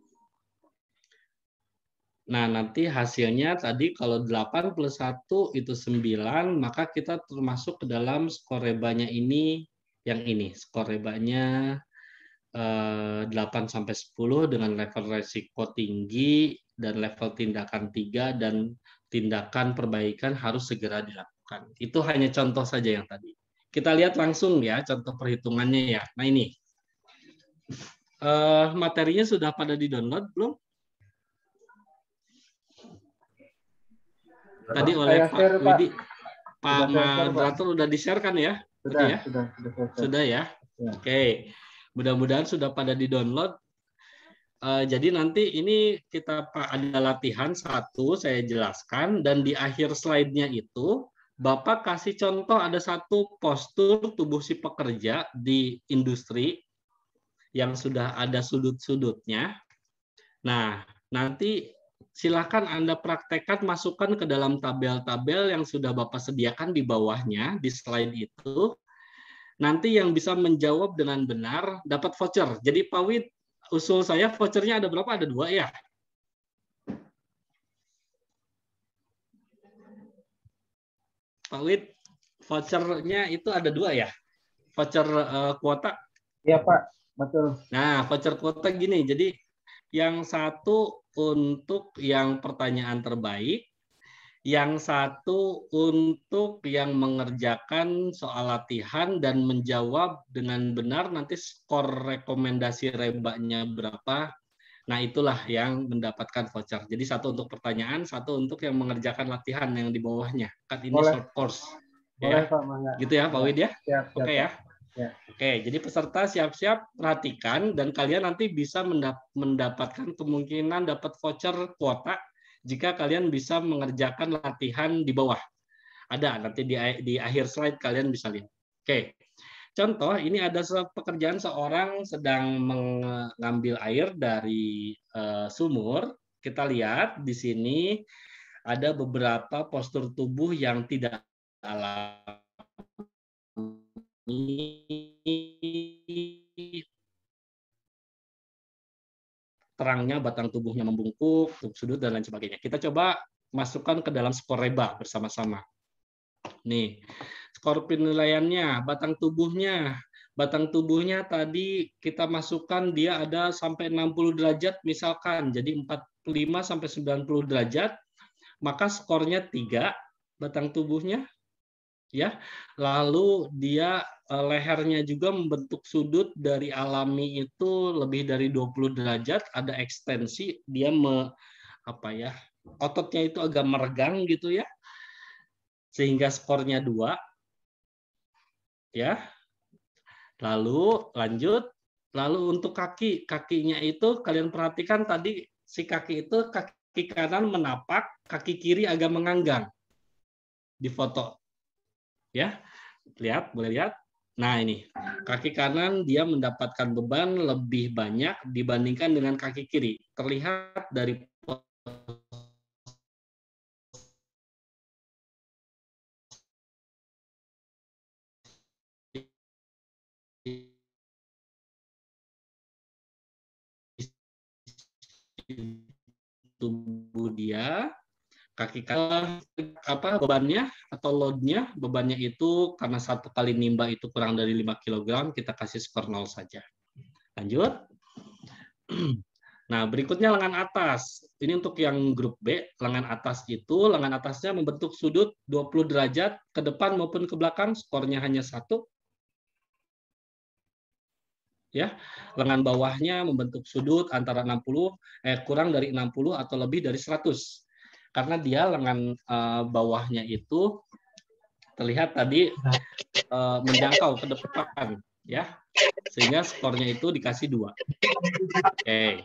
Nah, nanti hasilnya tadi kalau delapan plus satu itu sembilan, maka kita termasuk ke dalam skor rebanya ini, yang ini, skor rebanya eh, delapan sampai sepuluh dengan level resiko tinggi dan level tindakan tiga dan tindakan perbaikan harus segera dilakukan. Itu hanya contoh saja yang tadi. Kita lihat langsung ya contoh perhitungannya ya. Nah ini, eh, materinya sudah pada di-download belum? Tadi oleh Saya Pak share, Widi, Pak, Pak Sudah saya share, Pak. moderator sudah di-share kan ya? Sudah, Tadi ya? sudah, sudah saya share. Sudah ya? Ya. Oke, mudah-mudahan sudah pada di-download. Uh, jadi nanti ini kita ada latihan satu, saya jelaskan, dan di akhir slide-nya itu, Bapak kasih contoh ada satu postur tubuh si pekerja di industri yang sudah ada sudut-sudutnya. Nah, nanti silakan Anda praktekkan, masukkan ke dalam tabel-tabel yang sudah Bapak sediakan di bawahnya, di slide itu. Nanti yang bisa menjawab dengan benar dapat voucher. Jadi Pak Wid, usul saya vouchernya ada berapa? Ada dua ya? Pak Wid, vouchernya itu ada dua ya? Voucher uh, kuota? Iya Pak, betul. Nah, voucher kuota gini, jadi yang satu untuk yang pertanyaan terbaik, yang satu untuk yang mengerjakan soal latihan dan menjawab dengan benar, nanti skor rekomendasi rebanya berapa. Nah, itulah yang mendapatkan voucher. Jadi satu untuk pertanyaan, satu untuk yang mengerjakan latihan yang di bawahnya. Kan ini Boleh. short course. Boleh Ya. Pak, Mangga. Gitu ya, Pak Wid ya? Siap, siap, Oke ya. Ya. Oke, jadi peserta siap-siap perhatikan dan kalian nanti bisa mendapatkan kemungkinan dapat voucher kuota jika kalian bisa mengerjakan latihan di bawah. Ada nanti di, di akhir slide kalian bisa lihat. Oke. Contoh, ini ada pekerjaan seorang sedang mengambil air dari uh, sumur. Kita lihat di sini ada beberapa postur tubuh yang tidak alami. terangnya, batang tubuhnya membungkuk, tubuh sudut, dan lain sebagainya. Kita coba masukkan ke dalam skor reba bersama-sama. Nih, skor penilaiannya, batang tubuhnya. Batang tubuhnya tadi kita masukkan dia ada sampai enam puluh derajat misalkan, jadi empat puluh lima sampai sembilan puluh derajat, maka skornya tiga batang tubuhnya. Ya, lalu dia lehernya juga membentuk sudut dari alami itu lebih dari dua puluh derajat, ada ekstensi, dia me, apa ya, ototnya itu agak meregang gitu ya, sehingga skornya dua. Ya, lalu lanjut, lalu untuk kaki, kakinya itu kalian perhatikan tadi si kaki itu kaki kanan menapak, kaki kiri agak menganggang di foto. Ya, lihat, boleh lihat. Nah ini, kaki kanan dia mendapatkan beban lebih banyak dibandingkan dengan kaki kiri. Terlihat dari tubuh dia, kaki kanan apa bebannya atau loadnya, bebannya itu karena satu kali nimba itu kurang dari lima kilogram, kita kasih skor nol saja. Lanjut. Nah, berikutnya lengan atas. Ini untuk yang grup B, lengan atas itu, lengan atasnya membentuk sudut dua puluh derajat ke depan maupun ke belakang, skornya hanya satu. Ya, lengan bawahnya membentuk sudut antara enam puluh eh kurang dari enam puluh atau lebih dari seratus. Karena dia lengan uh, bawahnya itu terlihat tadi uh, menjangkau ke depan ya. Sehingga skornya itu dikasih dua. Oke. Okay.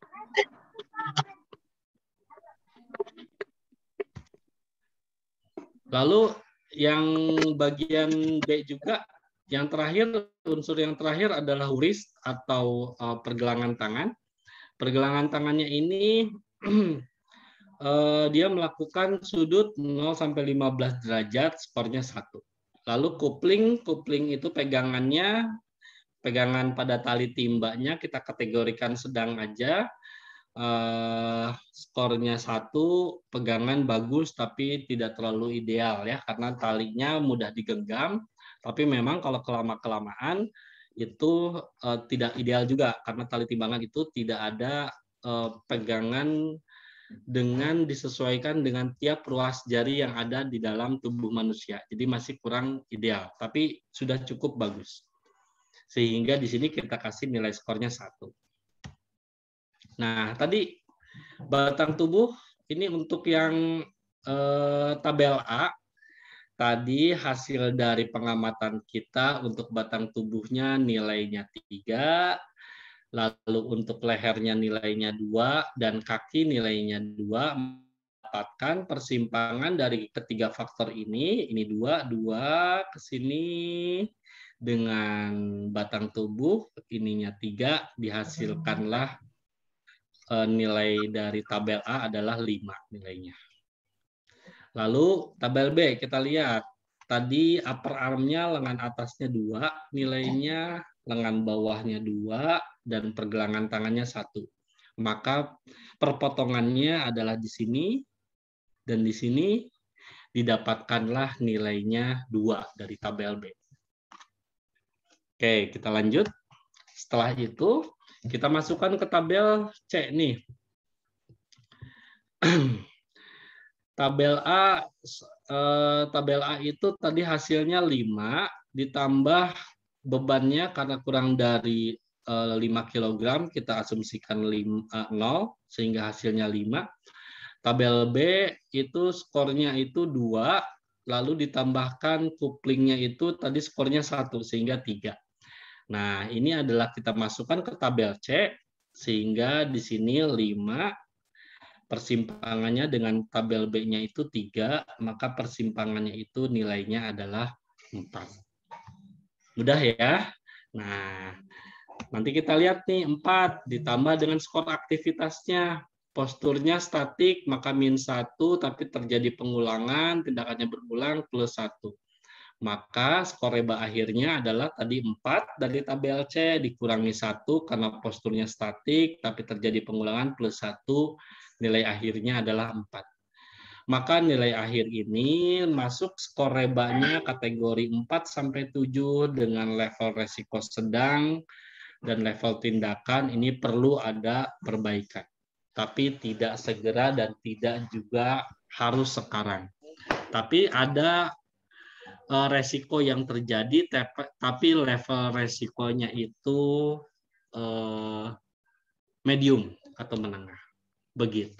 Lalu yang bagian B juga, yang terakhir, unsur yang terakhir adalah wrist atau uh, pergelangan tangan. Pergelangan tangannya ini uh, dia melakukan sudut nol sampai lima belas derajat, skornya satu. Lalu coupling, coupling itu pegangannya, pegangan pada tali timbanya kita kategorikan sedang aja. Uh, skornya satu, pegangan bagus tapi tidak terlalu ideal ya, karena talinya mudah digenggam. Tapi memang kalau kelama-kelamaan itu uh, tidak ideal juga, karena tali timbangan itu tidak ada uh, pegangan dengan disesuaikan dengan tiap ruas jari yang ada di dalam tubuh manusia. Jadi masih kurang ideal, tapi sudah cukup bagus. Sehingga di sini kita kasih nilai skornya satu. Nah, tadi batang tubuh ini untuk yang eh, tabel A. Tadi hasil dari pengamatan kita untuk batang tubuhnya nilainya tiga, lalu untuk lehernya nilainya dua, dan kaki nilainya dua. Mendapatkan persimpangan dari ketiga faktor ini, ini dua, dua ke sini dengan batang tubuh, ininya tiga, dihasilkanlah nilai dari tabel A adalah lima nilainya. Lalu tabel B kita lihat. Tadi upper armnya lengan atasnya dua, nilainya lengan bawahnya dua, dan pergelangan tangannya satu. Maka perpotongannya adalah di sini, dan di sini didapatkanlah nilainya dua dari tabel B. Oke, kita lanjut. Setelah itu, kita masukkan ke tabel C nih. Tabel A, eh, tabel A itu tadi hasilnya lima, ditambah bebannya karena kurang dari eh, lima kilogram, kita asumsikan lima, eh, nol, sehingga hasilnya lima. Tabel B itu skornya itu dua, lalu ditambahkan couplingnya itu tadi skornya satu, sehingga tiga. Nah, ini adalah kita masukkan ke tabel C, sehingga di sini lima, persimpangannya dengan tabel B-nya itu tiga, maka persimpangannya itu nilainya adalah empat. Mudah ya? Nah, nanti kita lihat nih, empat ditambah dengan skor aktivitasnya. Posturnya statik, maka min satu, tapi terjadi pengulangan, tindakannya berulang, plus satu. Maka skor reba akhirnya adalah tadi empat dari tabel C dikurangi satu karena posturnya statik, tapi terjadi pengulangan plus satu, nilai akhirnya adalah empat. Maka nilai akhir ini masuk skor rebanya kategori empat sampai tujuh dengan level resiko sedang dan level tindakan ini perlu ada perbaikan. Tapi tidak segera dan tidak juga harus sekarang. Tapi ada resiko yang terjadi, tapi level resikonya itu eh, medium atau menengah. Begitu.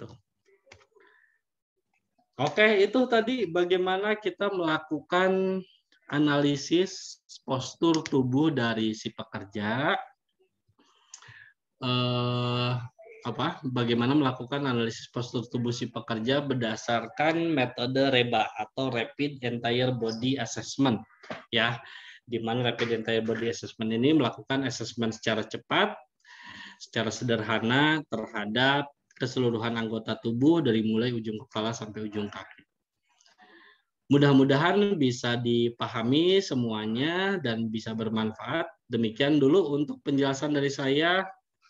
Oke, itu tadi bagaimana kita melakukan analisis postur tubuh dari si pekerja. Eh, apa? Bagaimana melakukan analisis postur tubuh si pekerja berdasarkan metode REBA atau Rapid Entire Body Assessment, ya. Di mana Rapid Entire Body Assessment ini melakukan assessment secara cepat, secara sederhana terhadap keseluruhan anggota tubuh dari mulai ujung kepala sampai ujung kaki. Mudah-mudahan bisa dipahami semuanya dan bisa bermanfaat. Demikian dulu untuk penjelasan dari saya.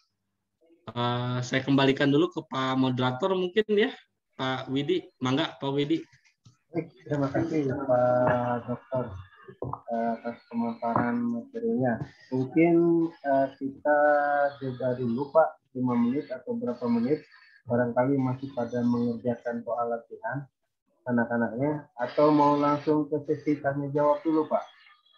Uh, saya kembalikan dulu ke Pak Moderator mungkin ya, Pak Widi. Mangga, Pak Widi. Baik, terima kasih Pak Dokter atas pemaparan materinya. Mungkin uh, kita jeda dulu Pak, lima menit atau berapa menit. Barangkali masih pada mengerjakan soal latihan anak-anaknya, atau mau langsung ke sesi tanya jawab dulu Pak?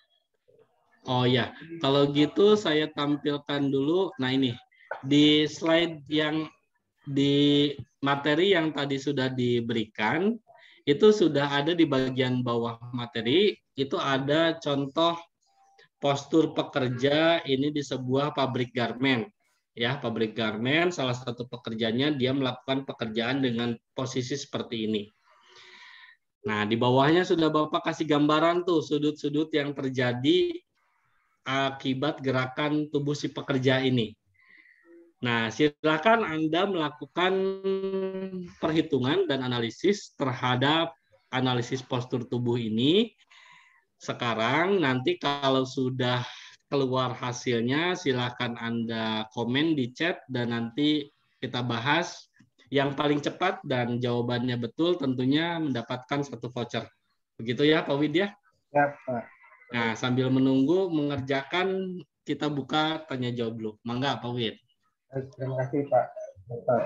Oh ya, kalau gitu saya tampilkan dulu. Nah ini, di slide yang di materi yang tadi sudah diberikan, itu sudah ada di bagian bawah materi, itu ada contoh postur pekerja ini di sebuah pabrik garment. Ya, pabrik garment, salah satu pekerjanya dia melakukan pekerjaan dengan posisi seperti ini. Nah, di bawahnya sudah Bapak kasih gambaran tuh sudut-sudut yang terjadi akibat gerakan tubuh si pekerja ini. Nah, silakan Anda melakukan perhitungan dan analisis terhadap analisis postur tubuh ini. Sekarang nanti kalau sudah keluar hasilnya, silakan Anda komen di chat dan nanti kita bahas. Yang paling cepat dan jawabannya betul tentunya mendapatkan satu voucher. Begitu ya Pak Widya? Ya Pak. Nah, sambil menunggu mengerjakan, kita buka tanya jawab dulu. Mangga Pak Wid. Terima kasih Pak Dokter.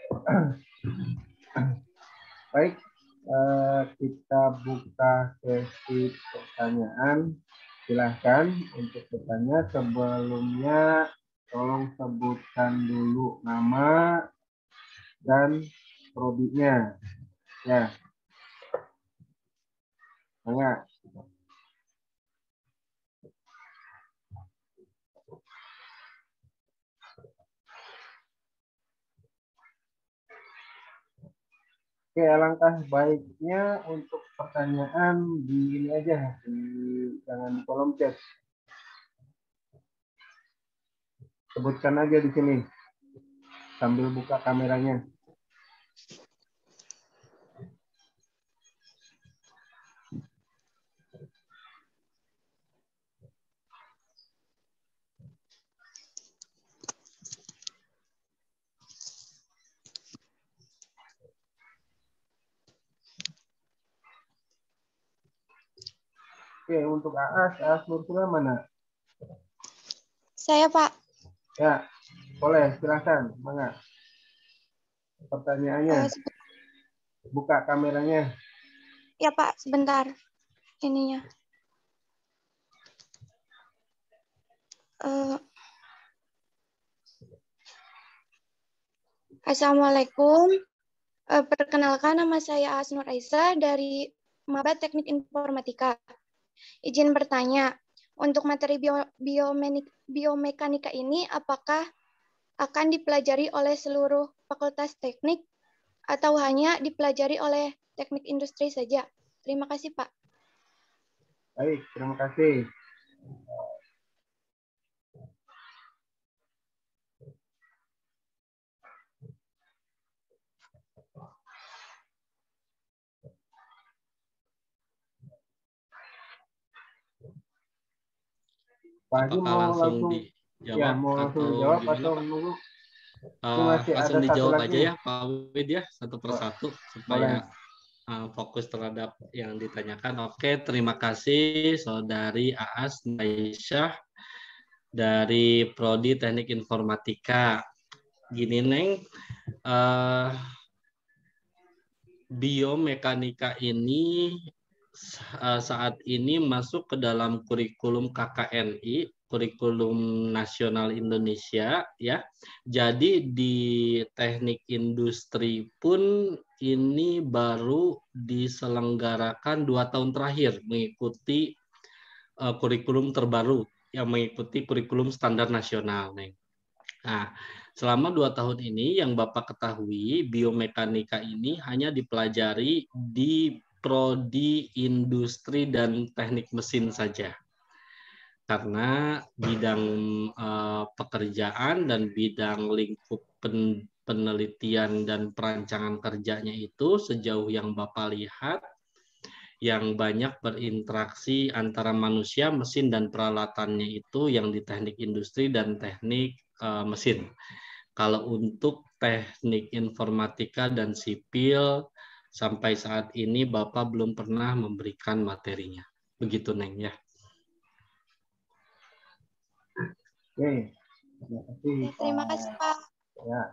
Baik, eh, kita buka sesi pertanyaan. Silahkan untuk bertanya. Sebelumnya tolong sebutkan dulu nama dan prodinya. Ya, enggak. Oke, alangkah baiknya untuk pertanyaan di ini aja, di, jangan di kolom chat. Sebutkan aja di sini sambil buka kameranya. Oke, untuk Aas, Aas Nursula mana? Saya, Pak. Ya, boleh, silakan. Mana? Pertanyaannya. Uh, Buka kameranya. ya, Pak, sebentar. Ininya. Uh, Assalamualaikum. Uh, perkenalkan, nama saya Aas Nur Aisyah dari Maba Teknik Informatika. Izin bertanya, untuk materi bio, biomekanika ini apakah akan dipelajari oleh seluruh fakultas teknik atau hanya dipelajari oleh teknik industri saja? Terima kasih, Pak. Baik, terima kasih. Pak Haji Apakah mau langsung langsung dijawab ya mau langsung atau dijawab gimana, atau Pak? menunggu? Ini Uh, masih langsung ada satu dijawab lagi aja nih. ya Pak Wid ya, satu Bo- persatu Boleh. supaya uh, fokus terhadap yang ditanyakan. Oke, terima kasih Saudari Aas Aisyah dari Prodi Teknik Informatika. Gini Neng, uh, biomekanika ini uh, saat ini masuk ke dalam kurikulum K K N I, kurikulum nasional Indonesia ya. Jadi di teknik industri pun ini baru diselenggarakan dua tahun terakhir mengikuti uh, kurikulum terbaru yang mengikuti kurikulum standar nasional, Neng. Nah, selama dua tahun ini yang Bapak ketahui, biomekanika ini hanya dipelajari di prodi industri dan teknik mesin saja. Karena bidang uh, pekerjaan dan bidang lingkup pen, penelitian dan perancangan kerjanya itu sejauh yang Bapak lihat, yang banyak berinteraksi antara manusia, mesin, dan peralatannya itu yang di teknik industri dan teknik uh, mesin. Kalau untuk teknik informatika dan sipil, sampai saat ini Bapak belum pernah memberikan materinya. Begitu, Neng, ya. Oke, terima kasih Oke, terima kasih, Pak. Pak. Ya.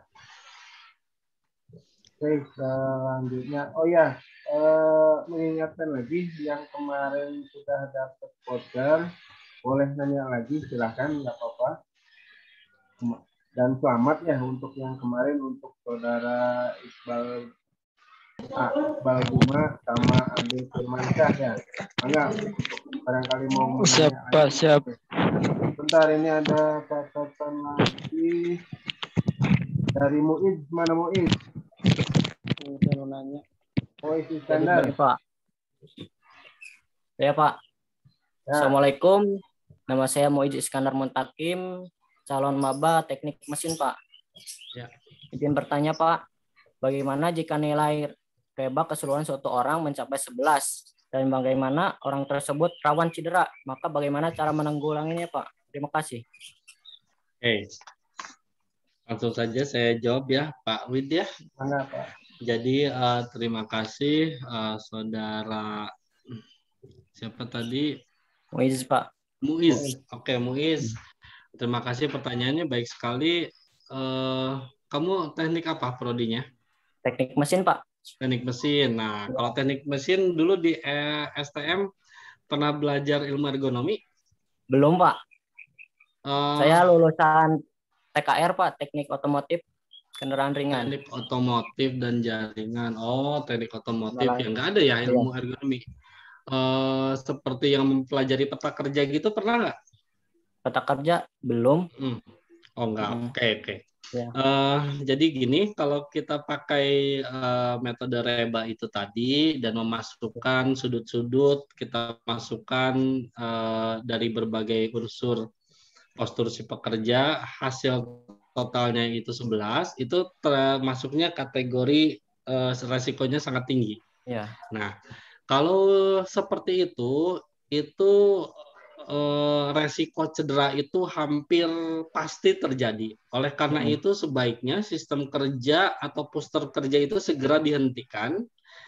Oke, selanjutnya. Oh ya, eh, mengingatkan lagi yang kemarin sudah dapat voucher, boleh nanya lagi, silahkan, nggak apa-apa. Dan selamat ya untuk yang kemarin, untuk saudara Iqbal, ah, Iqbal Buma sama Andi Firmansyah ya. Enggak, barangkali mau menanya. Siap, Pak, siap. Bentar, ini ada catatan lagi dari Muiz. Mana Muiz? Saya mau nanya. Muiz Iskandar. Pak. Ya, Pak. Ya. Assalamualaikum. Nama saya Muiz Iskandar Muntakim, calon maba teknik mesin, Pak. Ya. Izin bertanya, Pak. Bagaimana jika nilai reba keseluruhan suatu orang mencapai sebelas? Dan bagaimana orang tersebut rawan cedera? Maka bagaimana cara menanggulanginya, Pak? Terima kasih. Oke. Langsung saja saya jawab ya, Pak Wid ya. Mana, Pak? Jadi uh, terima kasih uh, saudara siapa tadi? Muiz, Pak. Muiz. Oke, Muiz. Terima kasih pertanyaannya, baik sekali. Uh, kamu teknik apa prodinya? Teknik mesin, Pak. Teknik mesin. Nah, kalau teknik mesin dulu di eh, S T M pernah belajar ilmu ergonomi? Belum, Pak. Uh, Saya lulusan T K R, Pak, teknik otomotif kendaraan ringan. Teknik otomotif dan jaringan. Oh, teknik otomotif yang nggak ada ya ilmu Iya. ergonomi. Uh, seperti yang mempelajari peta kerja gitu pernah nggak? Peta kerja belum. Hmm. Oh enggak, Hmm. oke okay, oke. Okay. Ya. Uh, jadi gini, kalau kita pakai uh, metode reba itu tadi dan memasukkan sudut-sudut, kita masukkan uh, dari berbagai unsur postur si pekerja, hasil totalnya itu sebelas, itu termasuknya kategori uh, resikonya sangat tinggi. Ya. Nah, kalau seperti itu, itu eh, resiko cedera itu hampir pasti terjadi. Oleh karena Hmm. itu, sebaiknya sistem kerja atau postur kerja itu segera dihentikan,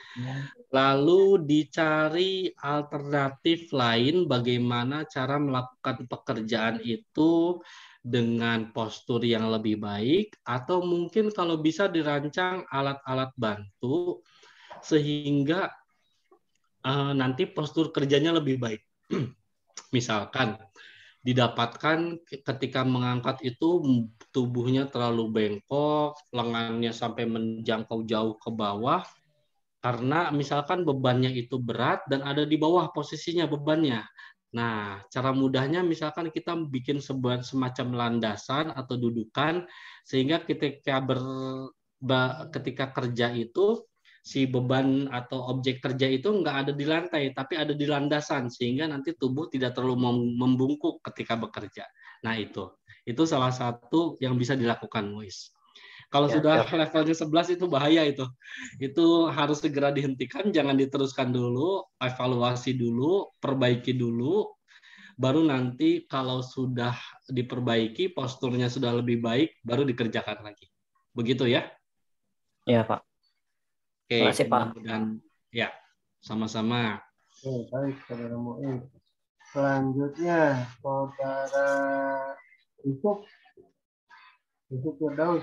lalu dicari alternatif lain bagaimana cara melakukan pekerjaan itu dengan postur yang lebih baik, atau mungkin kalau bisa dirancang alat-alat bantu sehingga Uh, nanti postur kerjanya lebih baik. Misalkan didapatkan ketika mengangkat itu tubuhnya terlalu bengkok, lengannya sampai menjangkau jauh ke bawah, karena misalkan bebannya itu berat dan ada di bawah posisinya bebannya. Nah, cara mudahnya misalkan kita bikin sebuah semacam landasan atau dudukan, sehingga ketika ber, ketika kerja itu si beban atau objek kerja itu nggak ada di lantai, tapi ada di landasan, sehingga nanti tubuh tidak terlalu membungkuk ketika bekerja. Nah itu, itu salah satu yang bisa dilakukan, Muiz. Kalau ya, sudah ya. levelnya sebelas itu bahaya itu. Itu harus segera dihentikan, jangan diteruskan dulu, evaluasi dulu, perbaiki dulu, baru nanti kalau sudah diperbaiki, posturnya sudah lebih baik, baru dikerjakan lagi. Begitu ya? Iya, Pak. Oke, Terima kasih, Pak. mudah-mudahan ya, sama-sama. Oke, baik, saudara Muin. Selanjutnya, saudara Yusuf. Yusuf Firdaus.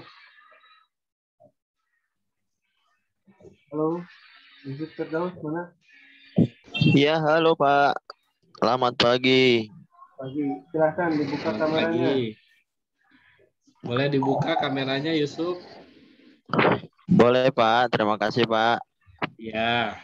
Halo, Yusuf Firdaus mana? Iya, halo Pak. Selamat pagi. Pagi, silahkan dibuka Selamat kameranya. pagi. Boleh dibuka kameranya, Yusuf? Boleh Pak, terima kasih Pak. Ya.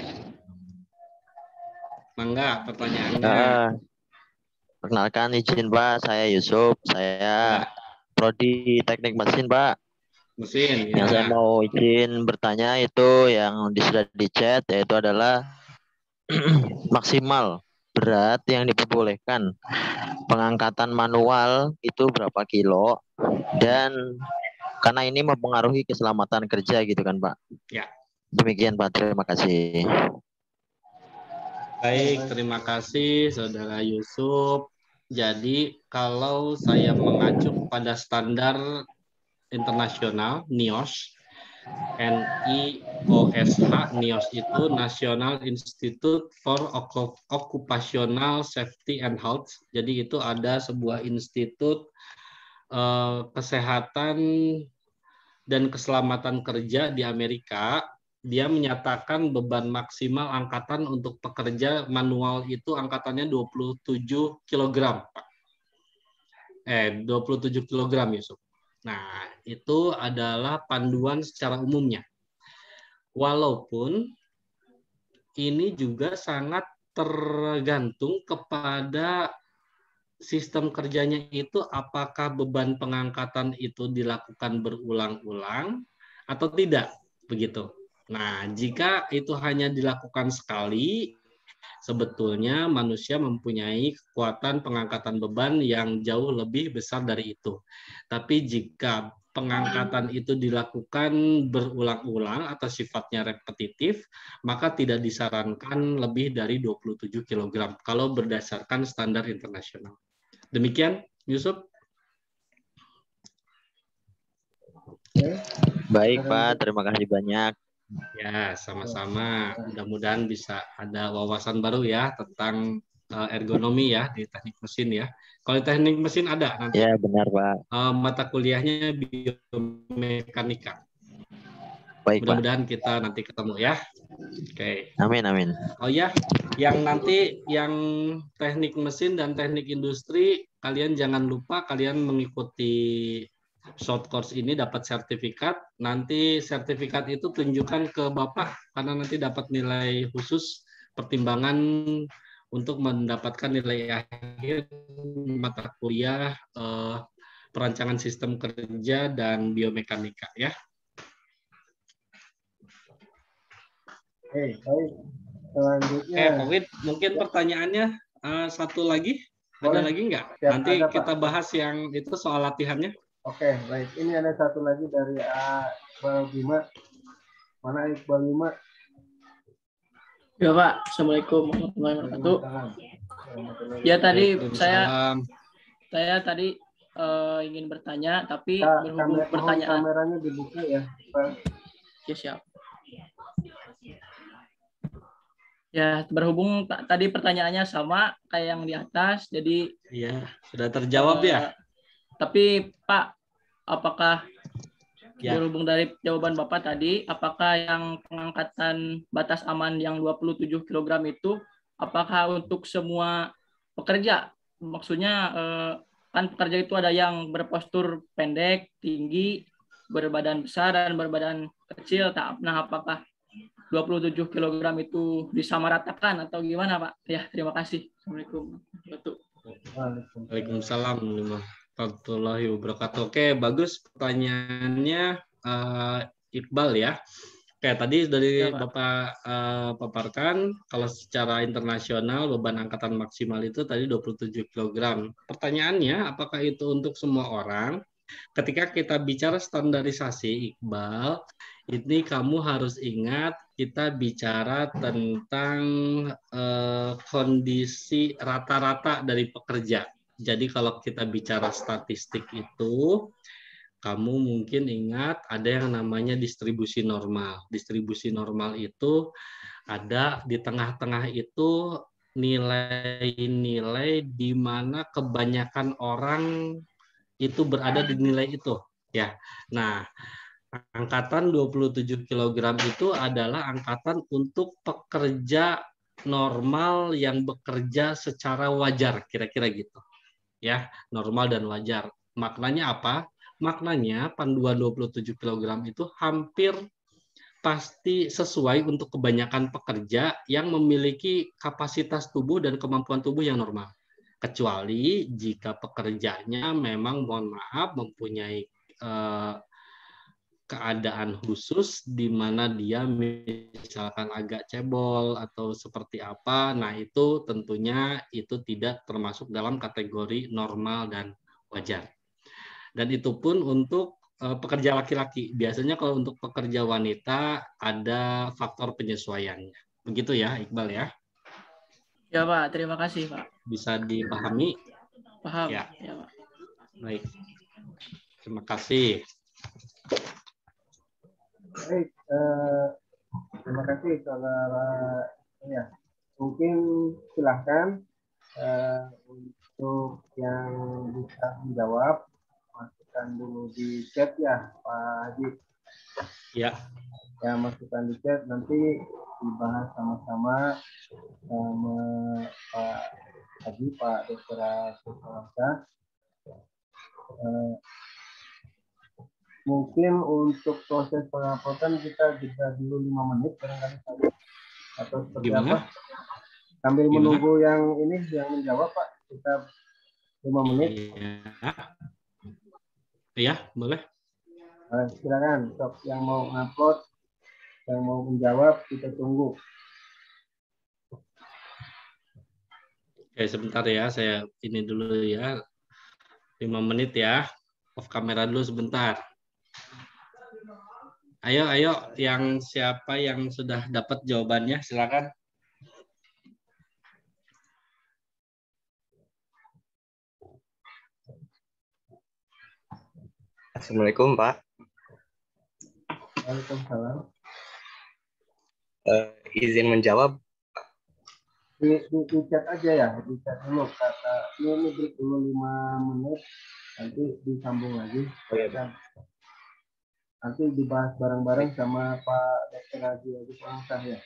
Mangga, pertanyaannya. Uh, perkenalkan izin Pak, saya Yusuf. Saya Ya. Prodi Teknik Mesin Pak. Mesin, ya. Yang saya mau izin bertanya itu yang di, sudah di chat, yaitu adalah maksimal berat yang diperbolehkan pengangkatan manual itu berapa kilo, dan karena ini mempengaruhi keselamatan kerja gitu kan Pak. Ya. Demikian Pak, terima kasih. Baik, terima kasih Saudara Yusuf. Jadi kalau saya mengacu pada standar internasional N I O S, N I O S H, N I O S itu National Institute for Occupational Safety and Health. Jadi itu ada sebuah institut eh, kesehatan dan keselamatan kerja di Amerika. Dia menyatakan beban maksimal angkatan untuk pekerja manual itu angkatannya dua puluh tujuh kilogram, Pak. Eh, dua puluh tujuh kilogram, Yusuf. Nah, itu adalah panduan secara umumnya. Walaupun ini juga sangat tergantung kepada sistem kerjanya itu, apakah beban pengangkatan itu dilakukan berulang-ulang atau tidak, begitu. Nah, jika itu hanya dilakukan sekali, sebetulnya manusia mempunyai kekuatan pengangkatan beban yang jauh lebih besar dari itu. Tapi jika pengangkatan itu dilakukan berulang-ulang atau sifatnya repetitif, maka tidak disarankan lebih dari dua puluh tujuh kilogram kalau berdasarkan standar internasional. Demikian, Yusuf. Baik Pak, terima kasih banyak. Ya, sama-sama. Mudah-mudahan bisa ada wawasan baru ya tentang uh, ergonomi ya di teknik mesin ya. Kalau teknik mesin ada nanti. Ya, benar Pak. Uh, mata kuliahnya biomekanika. Baik Mudah-mudahan Pak. kita nanti ketemu ya. Oke. Okay. Amin, amin. Oh ya, yang nanti yang teknik mesin dan teknik industri, kalian jangan lupa kalian mengikuti short course ini dapat sertifikat. Nanti sertifikat itu tunjukkan ke Bapak karena nanti dapat nilai khusus pertimbangan untuk mendapatkan nilai akhir mata kuliah eh, perancangan sistem kerja dan biomekanika ya. Oke, baik. Selanjutnya. Eh, Pak Wid, mungkin pertanyaannya uh, satu lagi. Boleh. Ada lagi nggak? Siap, nanti ada, kita Pak. bahas yang itu soal latihannya. Oke, baik. Ini ada satu lagi dari uh, Iqbal Bima. Mana Iqbal Bima? Ya Pak, Assalamualaikum warahmatullahi wabarakatuh. Ya tadi saya saya tadi uh, ingin bertanya, tapi Ka berhubung kamer pertanyaan. Kameranya dibuka ya, Pak. Ya siap. Ya berhubung tadi pertanyaannya sama kayak yang di atas, jadi. Iya, sudah terjawab uh, ya. Tapi Pak, apakah ya. berhubung dari jawaban Bapak tadi, apakah yang pengangkatan batas aman yang dua puluh tujuh kilogram itu, apakah untuk semua pekerja? Maksudnya eh, kan pekerja itu ada yang berpostur pendek, tinggi, berbadan besar, dan berbadan kecil. Nah, apakah dua puluh tujuh kilogram itu disamaratakan atau gimana Pak? Ya, terima kasih. Assalamualaikum. Waalaikumsalam warahmatullahi wabarakatuh. Oke, bagus pertanyaannya uh, Iqbal ya. Oke, tadi dari ya, Bapak uh, paparkan kalau secara internasional beban angkatan maksimal itu tadi dua puluh tujuh kilogram. Pertanyaannya, apakah itu untuk semua orang? Ketika kita bicara standarisasi, Iqbal, ini kamu harus ingat kita bicara tentang eh, kondisi rata-rata dari pekerja. Jadi kalau kita bicara statistik itu, kamu mungkin ingat ada yang namanya distribusi normal. Distribusi normal itu ada di tengah-tengah itu nilai-nilai di mana kebanyakan orang itu berada di nilai itu. Ya, nah angkatan dua puluh tujuh kilogram itu adalah angkatan untuk pekerja normal yang bekerja secara wajar, kira-kira gitu. Ya, normal dan wajar. Maknanya apa? Maknanya panduan dua puluh tujuh kilogram itu hampir pasti sesuai untuk kebanyakan pekerja yang memiliki kapasitas tubuh dan kemampuan tubuh yang normal. Kecuali jika pekerjanya memang, mohon maaf, mempunyai eh, keadaan khusus di mana dia misalkan agak cebol atau seperti apa, nah itu tentunya itu tidak termasuk dalam kategori normal dan wajar. Dan itu pun untuk uh, pekerja laki-laki. Biasanya kalau untuk pekerja wanita ada faktor penyesuaiannya. Begitu ya, Iqbal ya? Ya Pak, terima kasih Pak. Bisa dipahami? Paham. Ya, ya Pak. Baik. Terima kasih. Baik, eh, terima kasih saudara. Ya, mungkin silahkan eh, untuk yang bisa menjawab, masukkan dulu di chat ya, Pak Haji. Ya. Ya, masukkan di chat, nanti dibahas sama-sama sama Pak Haji, Pak Dokter Asuransa. Eh, Mungkin untuk proses penguploadan kita jeda dulu lima menit barangkali atau seperti Gimana? apa? Sambil Gimana? menunggu yang ini yang menjawab Pak, kita lima menit. Iya, ya, boleh. Nah, silakan, sok yang mau upload, yang mau menjawab kita tunggu. Oke, sebentar ya, saya ini dulu ya, lima menit ya, off kamera dulu sebentar. Ayo, ayo, yang siapa yang sudah dapat jawabannya, silakan. Assalamualaikum Pak. Waalaikumsalam. Uh, izin menjawab. Di, di, di chat aja ya, di chat dulu kata ini break dulu lima menit, nanti disambung lagi. Oh, iya, nanti dibahas bareng-bareng sama Pak Dokter Haji Haji Prangsah ya.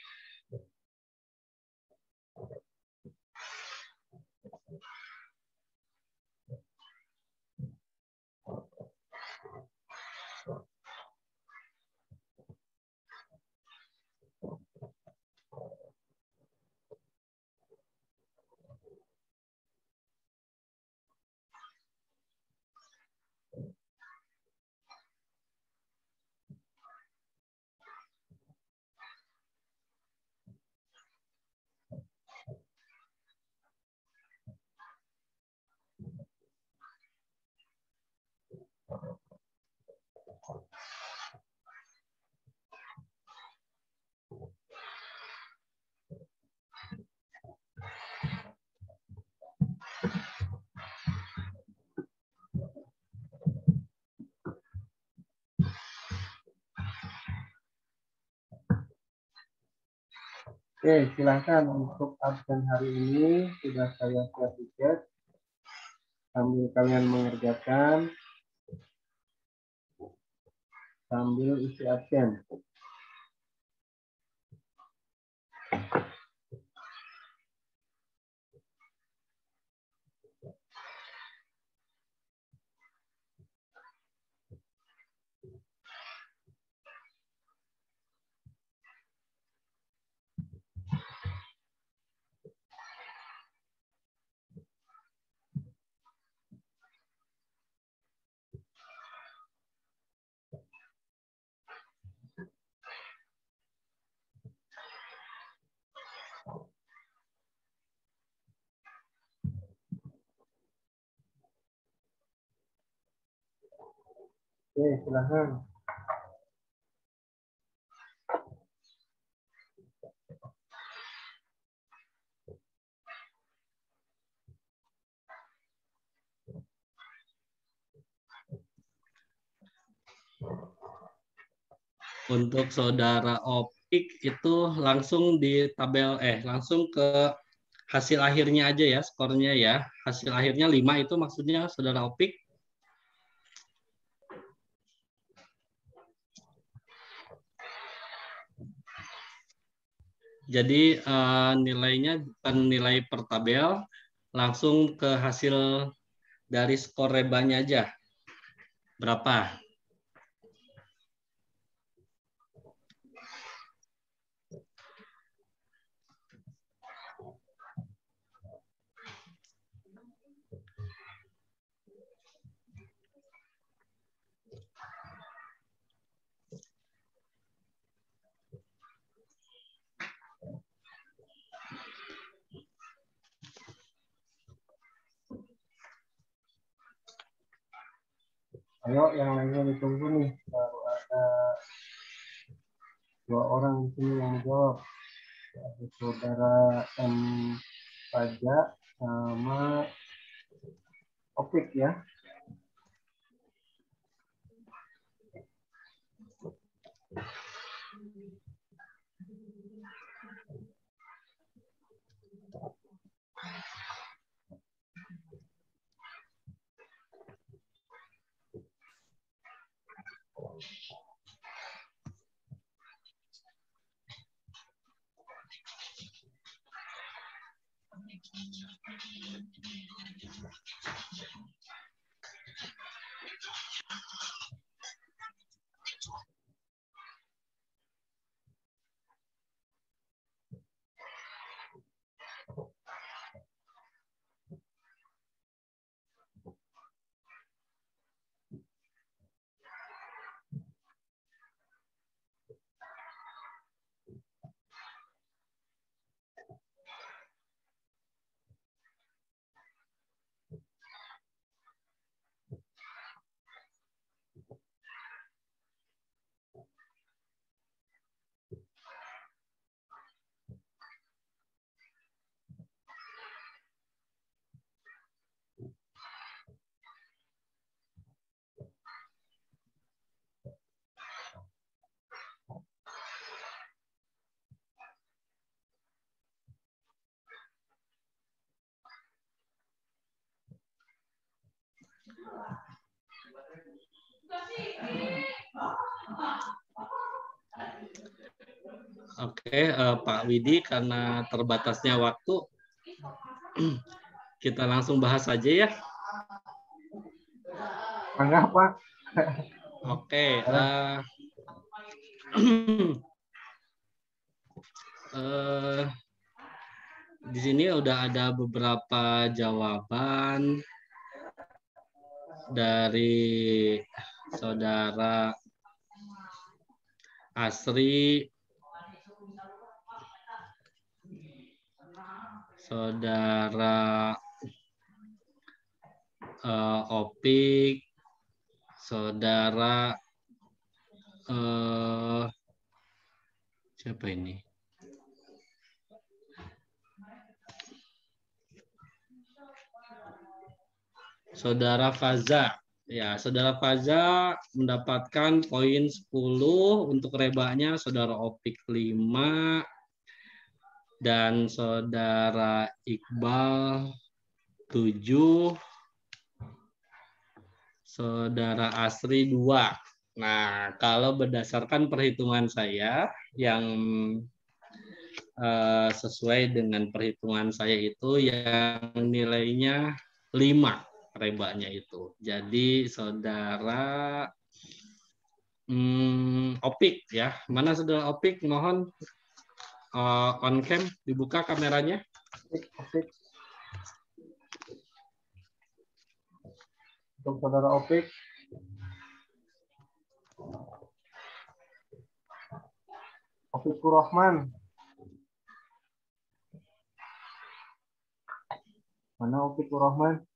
Oke, silahkan untuk absen hari ini sudah saya share di chat sambil kalian mengerjakan sambil isi absen. Oke, silahkan. Untuk saudara Opik itu langsung di tabel eh langsung ke hasil akhirnya aja ya, skornya ya. Hasil akhirnya lima itu maksudnya saudara Opik. Jadi eh, nilainya bukan nilai per tabel, langsung ke hasil dari skor rebanya aja. Berapa? Ayo yang lainnya ditunggu nih. Baru ada dua orang di sini yang menjawab. Ada saudara M. Faja sama Opik ya. Oke, eh, Pak Widi, karena terbatasnya waktu, kita langsung bahas saja ya. Enggak, Pak. Oke. Uh, uh, di sini udah ada beberapa jawaban dari saudara Asri, saudara uh, Opik, saudara uh, siapa ini? Saudara Faza. Ya, saudara Faza mendapatkan poin sepuluh untuk rebanya, saudara Opik lima, dan saudara Iqbal tujuh, saudara Asri dua. Nah, kalau berdasarkan perhitungan saya yang uh, sesuai dengan perhitungan saya itu yang nilainya lima rebanya itu. Jadi saudara hmm, Opik ya. Mana saudara Opik? Mohon uh, on cam dibuka kameranya. Opik, Opik. Untuk saudara Opik. Opik Rahman. Mana Opik Rahman?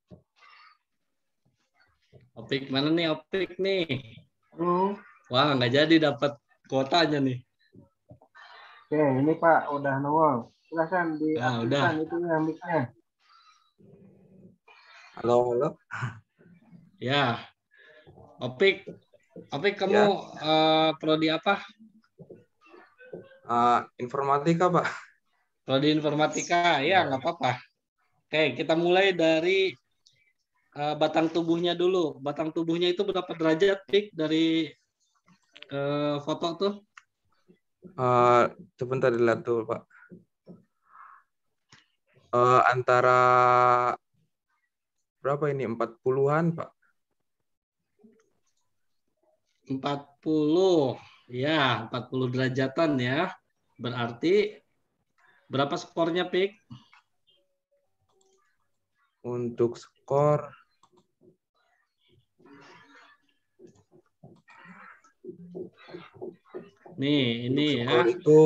Opik mana nih Opik nih? Hmm. Wah, nggak jadi dapat kuotanya nih. Oke, ini Pak udah nongol. Silakan diaktifkan nah, itu yang mic-nya. Halo, halo. Ya, Opik, Opik kamu Ya. uh, prodi apa? Uh, informatika, Pak. Kalau di informatika, ya nggak apa-apa. Oke, kita mulai dari uh, batang tubuhnya dulu. Batang tubuhnya itu berapa derajat, Pik, dari uh, foto tuh? Uh, sebentar dilihat tuh, Pak. Uh, antara berapa ini? empat puluhan, Pak. empat puluh. Ya, empat puluh derajatan ya. Berarti berapa skornya, Pik? Untuk skor nih, ini skor ya. itu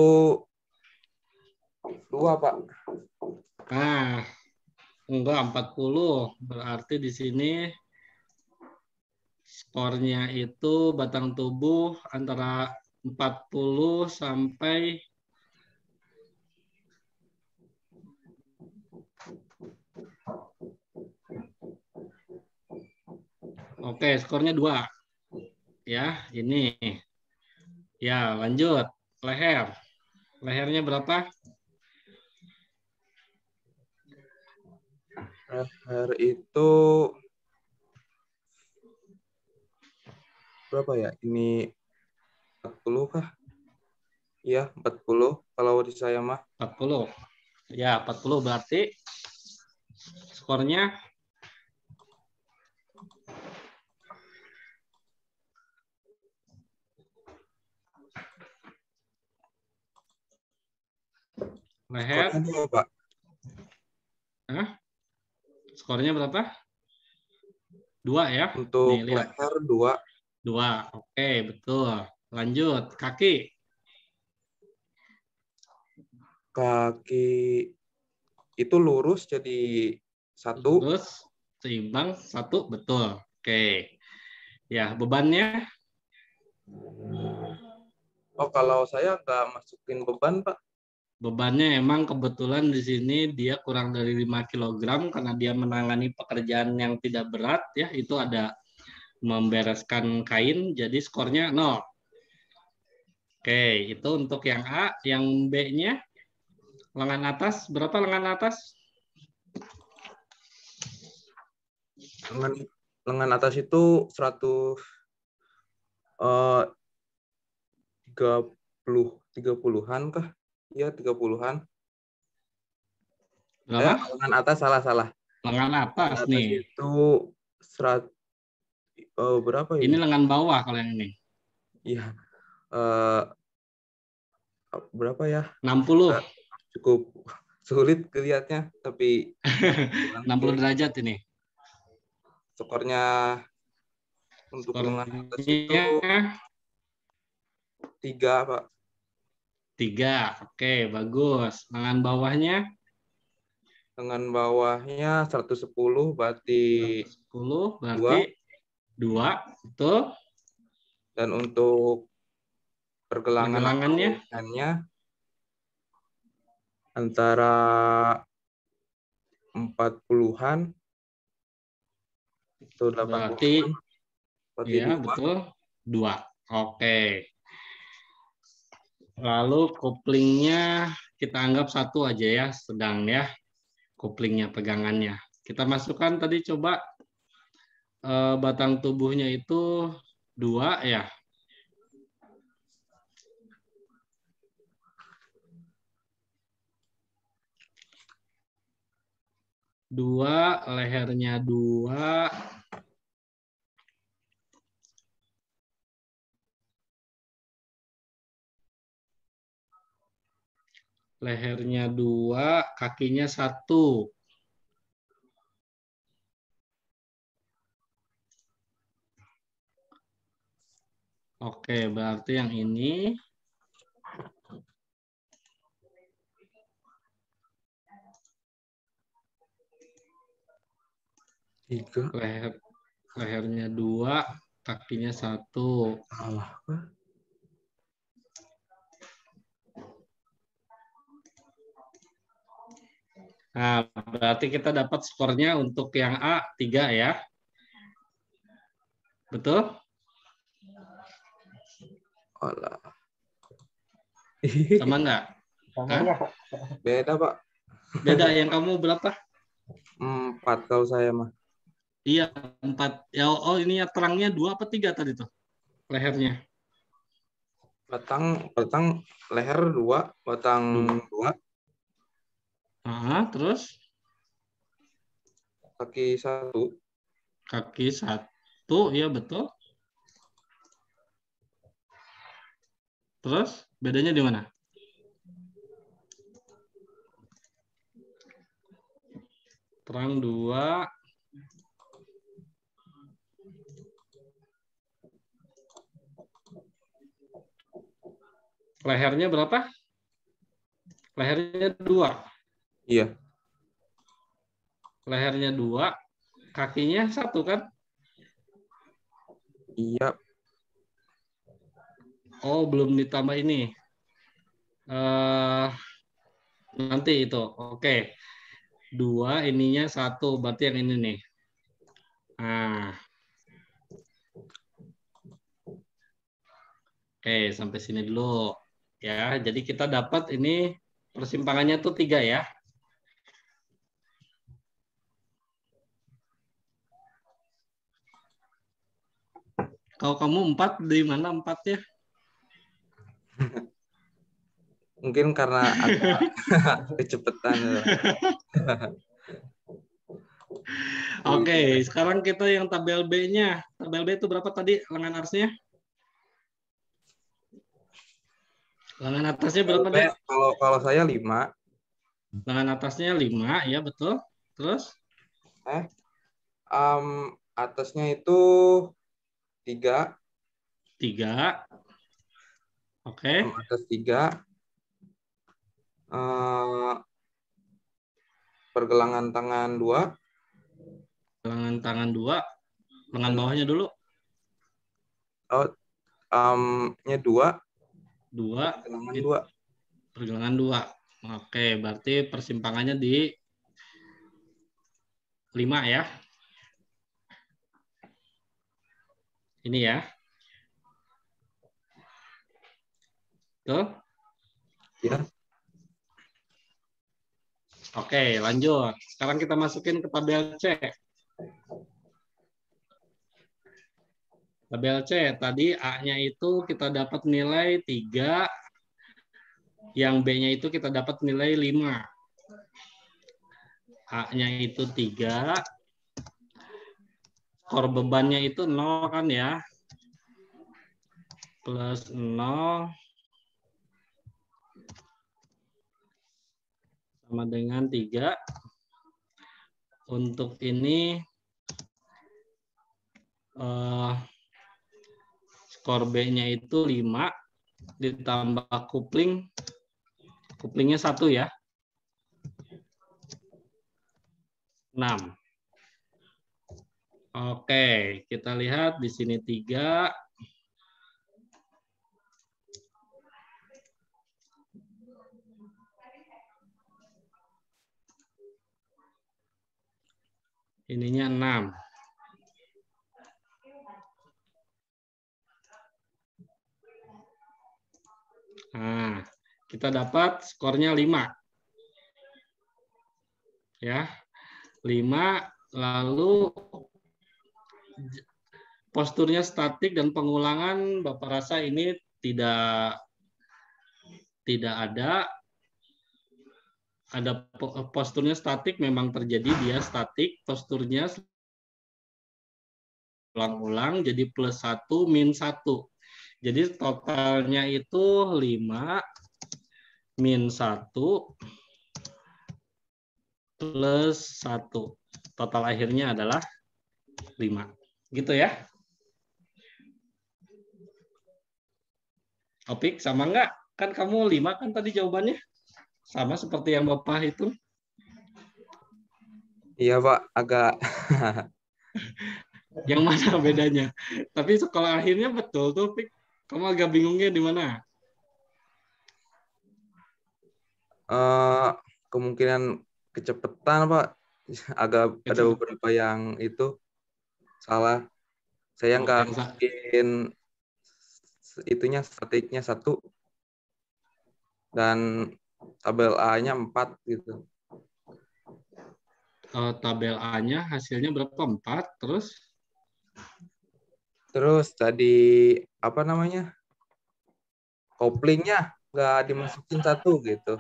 dua, Pak. Nah, enggak empat puluh. Berarti di sini skornya itu batang tubuh antara empat puluh sampai Oke, skornya dua. Ya, ini. Ya, lanjut. Leher. Lehernya berapa? Leher itu berapa ya? Ini empat puluh kah? Iya, empat puluh kalau di saya mah. empat puluh. Ya, empat puluh berarti skornya leher. Skornya dua, Pak. Hah? Skornya berapa? Dua ya? Untuk Nih, lihat. leher dua. Dua. Oke, betul. Lanjut. Kaki. Kaki itu lurus jadi satu. Lurus, seimbang, satu. Betul. Oke. Ya, bebannya? Oh, kalau saya nggak masukin beban, Pak. Bebannya emang kebetulan di sini dia kurang dari lima kilogram karena dia menangani pekerjaan yang tidak berat ya, itu ada membereskan kain, jadi skornya nol. Oke, itu untuk yang A. Yang B-nya lengan atas, berapa lengan atas? Lengan lengan atas itu seratus eh tiga puluh tiga puluhan kah? Iya, tiga puluhan. Berapa? Eh, lengan atas salah salah. Lengan atas, lengan atas nih. Itu serat oh, berapa ini? Ini lengan bawah kalau yang ini. Iya. Uh, berapa ya? enam puluh. Uh, cukup sulit kelihatnya, tapi enam puluh derajat ini. Skornya untuk lengan atas itu tiga, Pak. Tiga. Oke, bagus. Lengan bawahnya? Lengan bawahnya seratus sepuluh, berarti seratus sepuluh, berarti dua. Betul. Dan untuk pergelangan pergelangannya antara empat puluhan itu delapan puluh. Berarti, berarti ya, dua. betul. Dua. Oke. Lalu koplingnya kita anggap satu aja ya, sedang ya. Koplingnya, pegangannya. Kita masukkan tadi coba eh, batang tubuhnya itu dua ya. Dua, lehernya dua. Lehernya dua, kakinya satu. Oke, berarti yang ini tiga. Leher, lehernya dua, kakinya satu. Salah. Nah, berarti kita dapat skornya untuk yang A tiga ya. Betul? Alah. Sama nggak? Sama Hah? nggak? Beda, Pak. Beda, yang kamu berapa? Empat kalau saya mah. Iya, empat. Ya, oh ini ya terangnya dua apa tiga tadi tuh? Lehernya. Batang, batang leher dua, batang dua, Ah, terus kaki satu. kaki satu, iya betul. Terus bedanya di mana? Terang dua. Lehernya berapa? Lehernya dua. Iya. Lehernya dua, kakinya satu kan? Iya. Oh, belum ditambah ini. Uh, nanti itu. Oke. Dua, ininya satu. Berarti yang ini nih. Nah. Oke, sampai sini dulu. Ya, jadi kita dapat ini persimpangannya tuh tiga ya. Kalau kamu empat, di mana empatnya? Mungkin karena agak kecepatan. Oke, sekarang kita yang tabel B-nya. Tabel B itu berapa tadi lengan arsnya? Lengan atasnya berapa deh? Kalau kalau saya lima. Lengan atasnya lima, ya betul. Terus? Eh, um, atasnya itu tiga. Tiga. Oke. Um, atas tiga. Uh, pergelangan tangan dua. Pergelangan tangan dua. Lengan bawahnya dulu. Oh, um-nya dua. Dua. Pergelangan dua. Pergelangan dua. Oke, berarti persimpangannya di lima ya. Ini ya. Tuh. Ya. Oke, lanjut. Sekarang kita masukin ke tabel C. Tabel C, tadi A-nya itu kita dapat nilai tiga, yang B-nya itu kita dapat nilai lima. A-nya itu tiga, skor bebannya itu nol kan ya. Plus nol sama dengan tiga. Untuk ini eh, skor B-nya itu lima ditambah kupling. Kuplingnya satu ya. enam. Oke, kita lihat di sini tiga. Ininya enam. Nah, kita dapat skornya lima. Ya. lima, lalu posturnya statik dan pengulangan Bapak rasa ini tidak tidak ada. Ada posturnya statik, memang terjadi dia statik, posturnya ulang-ulang jadi plus satu min satu. Jadi totalnya itu lima min satu plus satu. Total akhirnya adalah lima. Gitu ya. Opik, sama enggak? Kan kamu lima kan tadi jawabannya? Sama seperti yang Bapak itu. Iya, Pak. Agak. Yang mana bedanya? Tapi sekolah akhirnya betul tuh, Pik. Kamu agak bingungnya di mana? Uh, kemungkinan kecepatan, Pak. Agak ada beberapa yang itu salah. Saya nggak mungkin itunya statiknya satu. dan tabel A-nya empat gitu. Uh, tabel A-nya hasilnya berapa? empat, terus? Terus tadi apa namanya? Koplingnya nggak dimasukin satu gitu.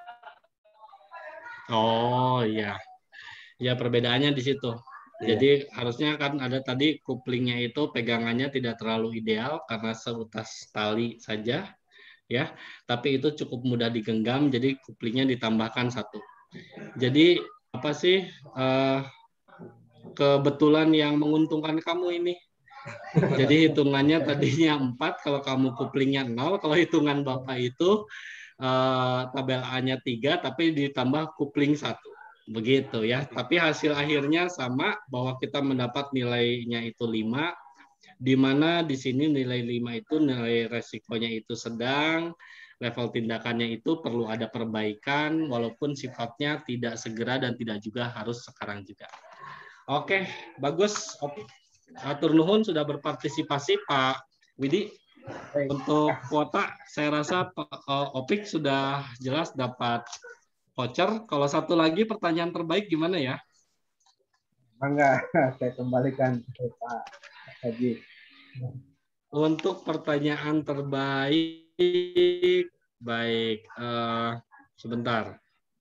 Oh iya, ya perbedaannya di situ. Iya. Jadi harusnya kan ada tadi kuplingnya itu pegangannya tidak terlalu ideal karena seutas tali saja, ya. Tapi itu cukup mudah digenggam, jadi kuplingnya ditambahkan satu. Jadi apa sih uh, kebetulan yang menguntungkan kamu ini? Jadi hitungannya tadinya empat, kalau kamu kuplingnya nol, kalau hitungan Bapak itu uh, tabel A-nya tiga, tapi ditambah kupling satu. Begitu ya. Tapi hasil akhirnya sama, bahwa kita mendapat nilainya itu lima, di mana di sini nilai lima itu nilai resikonya itu sedang, level tindakannya itu perlu ada perbaikan, walaupun sifatnya tidak segera dan tidak juga harus sekarang juga. Oke, bagus. Atur nuhun sudah berpartisipasi Pak Widi. Untuk kuota, saya rasa Pak Opik sudah jelas dapat voucher. Kalau satu lagi pertanyaan terbaik gimana ya? Mangga, saya kembalikan ke Pak Haji. Untuk pertanyaan terbaik, baik, uh, sebentar.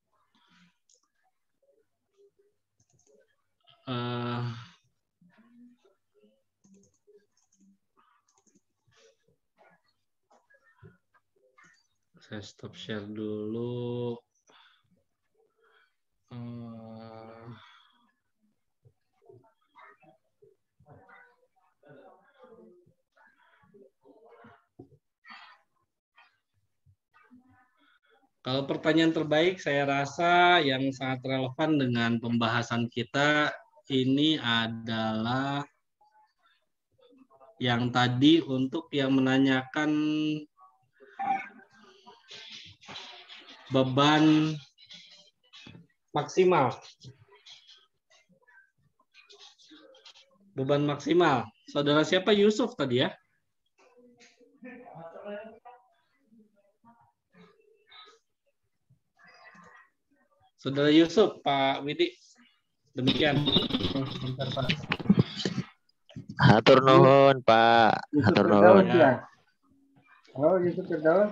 Uh, saya stop share dulu. Uh, Kalau pertanyaan terbaik, saya rasa yang sangat relevan dengan pembahasan kita ini adalah yang tadi untuk yang menanyakan beban maksimal. Beban maksimal. Saudara siapa? Yusuf tadi ya? Saudara Yusuf, Pak Widi. Demikian. Hatur nuhun, Pak. Hatur nuhun. Ya. Halo, Yusuf Firdaus.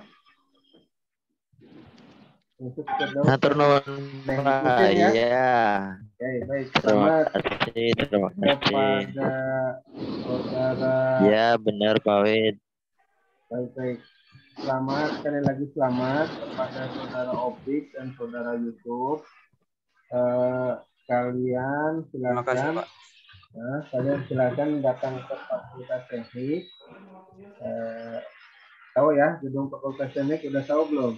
Yusuf Firdaus. Hatur nuhun, Pak. Ya. Iya. Oke, baik. Terima Selamat kasih, terima kasih. kepada saudara. Ya, benar, Pak Wid. Baik, baik. Selamat, sekali lagi selamat kepada saudara Opik dan saudara Yusuf. Eh, kalian silakan. Terima kasih, Pak. Nah, kalian silakan datang ke Fakultas Teknik. Eh, tahu ya, gedung Fakultas Teknik udah tahu belum?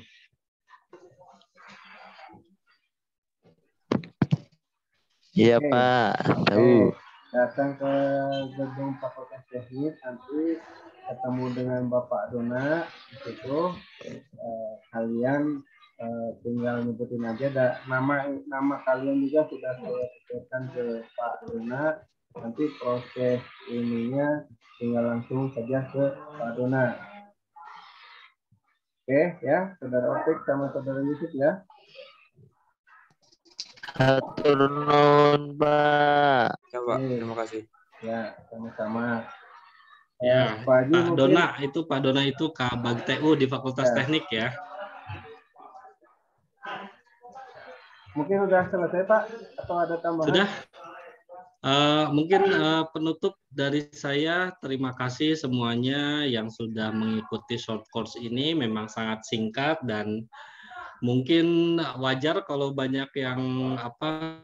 Iya, Oke. Pak. Tahu. Oke. Datang ke gedung Fakultas Teknik, nanti ketemu dengan Bapak Dona di situ. Eh, kalian eh, tinggal nyebutin aja da, nama nama kalian juga sudah saya sebutkan ke Pak Dona. Nanti proses ininya tinggal langsung saja ke Pak Dona. Oke ya, saudara Opik sama saudara Yusuf ya. Hatur nuhun, Pak. Ya, Pak. Terima kasih. Ya, sama-sama. Ya, Eh, Pak Haji Pak mungkin. Dona itu Pak Dona itu Kabag T U di Fakultas Ya. Teknik ya. Mungkin udah selesai Pak atau ada tambahan? Sudah. Uh, mungkin uh, penutup dari saya, terima kasih semuanya yang sudah mengikuti short course ini. Memang sangat singkat dan mungkin wajar kalau banyak yang apa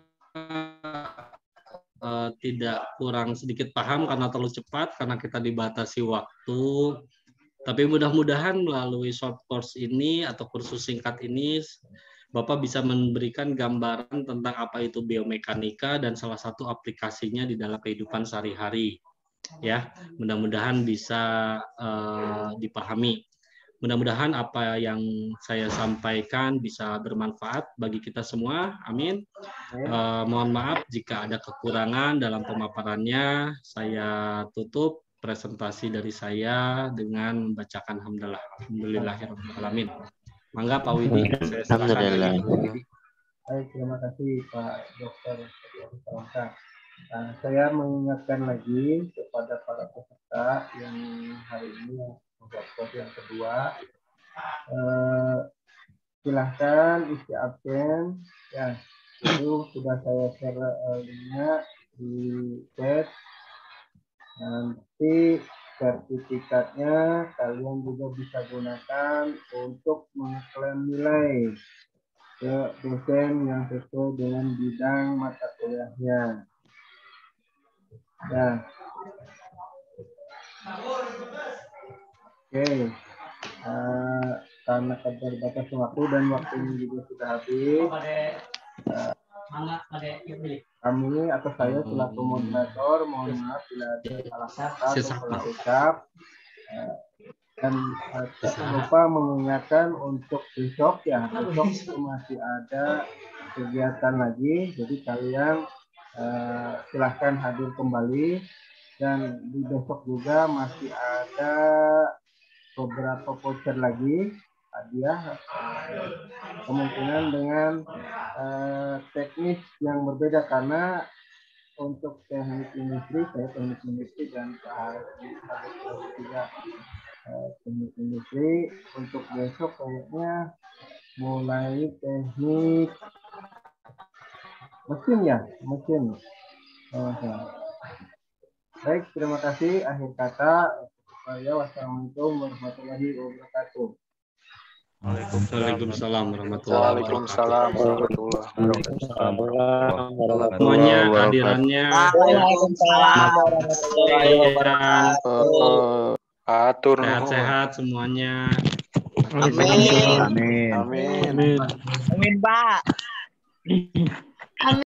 uh, tidak kurang sedikit paham karena terlalu cepat, karena kita dibatasi waktu. Tapi mudah-mudahan melalui short course ini atau kursus singkat ini, Bapak bisa memberikan gambaran tentang apa itu biomekanika dan salah satu aplikasinya di dalam kehidupan sehari-hari. Ya, mudah-mudahan bisa uh, dipahami. Mudah-mudahan apa yang saya sampaikan bisa bermanfaat bagi kita semua. Amin. Uh, mohon maaf jika ada kekurangan dalam pemaparannya. Saya tutup presentasi dari saya dengan membacakan hamdalah. Alhamdulillahirrahmanirrahim. Mangga Pak Widi, saya silakan. Alhamdulillah. Baik, terima kasih Pak Dokter. Nah, saya mengingatkan lagi kepada para peserta yang hari ini yang menjawab yang kedua, eh, silahkan isi absen. Ya, itu sudah saya share uh, linknya di chat. Nanti sertifikatnya kalian juga bisa gunakan untuk mengklaim nilai ke dosen yang sesuai dengan bidang mata kuliahnya. Ya. Oke. Uh, karena keterbatasan waktu dan waktunya juga sudah habis. Uh, kami atau saya selaku moderator mohon maaf bila ada salah kata atau salah ucap. Uh, dan uh, jangan lupa mengingatkan untuk besok ya, besok itu masih ada kegiatan lagi, jadi kalian uh, silahkan hadir kembali, dan di besok juga masih ada beberapa voucher lagi hadiah, uh, kemungkinan dengan uh, teknis yang berbeda, karena untuk teknik industri, saya teknik industri dan Pak juga uh, teknik industri. Untuk besok kayaknya mulai teknik mesin ya, mesin. Uh, baik, terima kasih. Akhir kata, saya wassalamualaikum warahmatullahi wabarakatuh. Waalaikumsalam warahmatullahi Waalaikumsalam warahmatullahi wabarakatuh. Semuanya hadirannya. Waalaikumsalam warahmatullahi wabarakatuh. Atur sehat-sehat semuanya. Amin. Amin. Amin. Amin, Pak.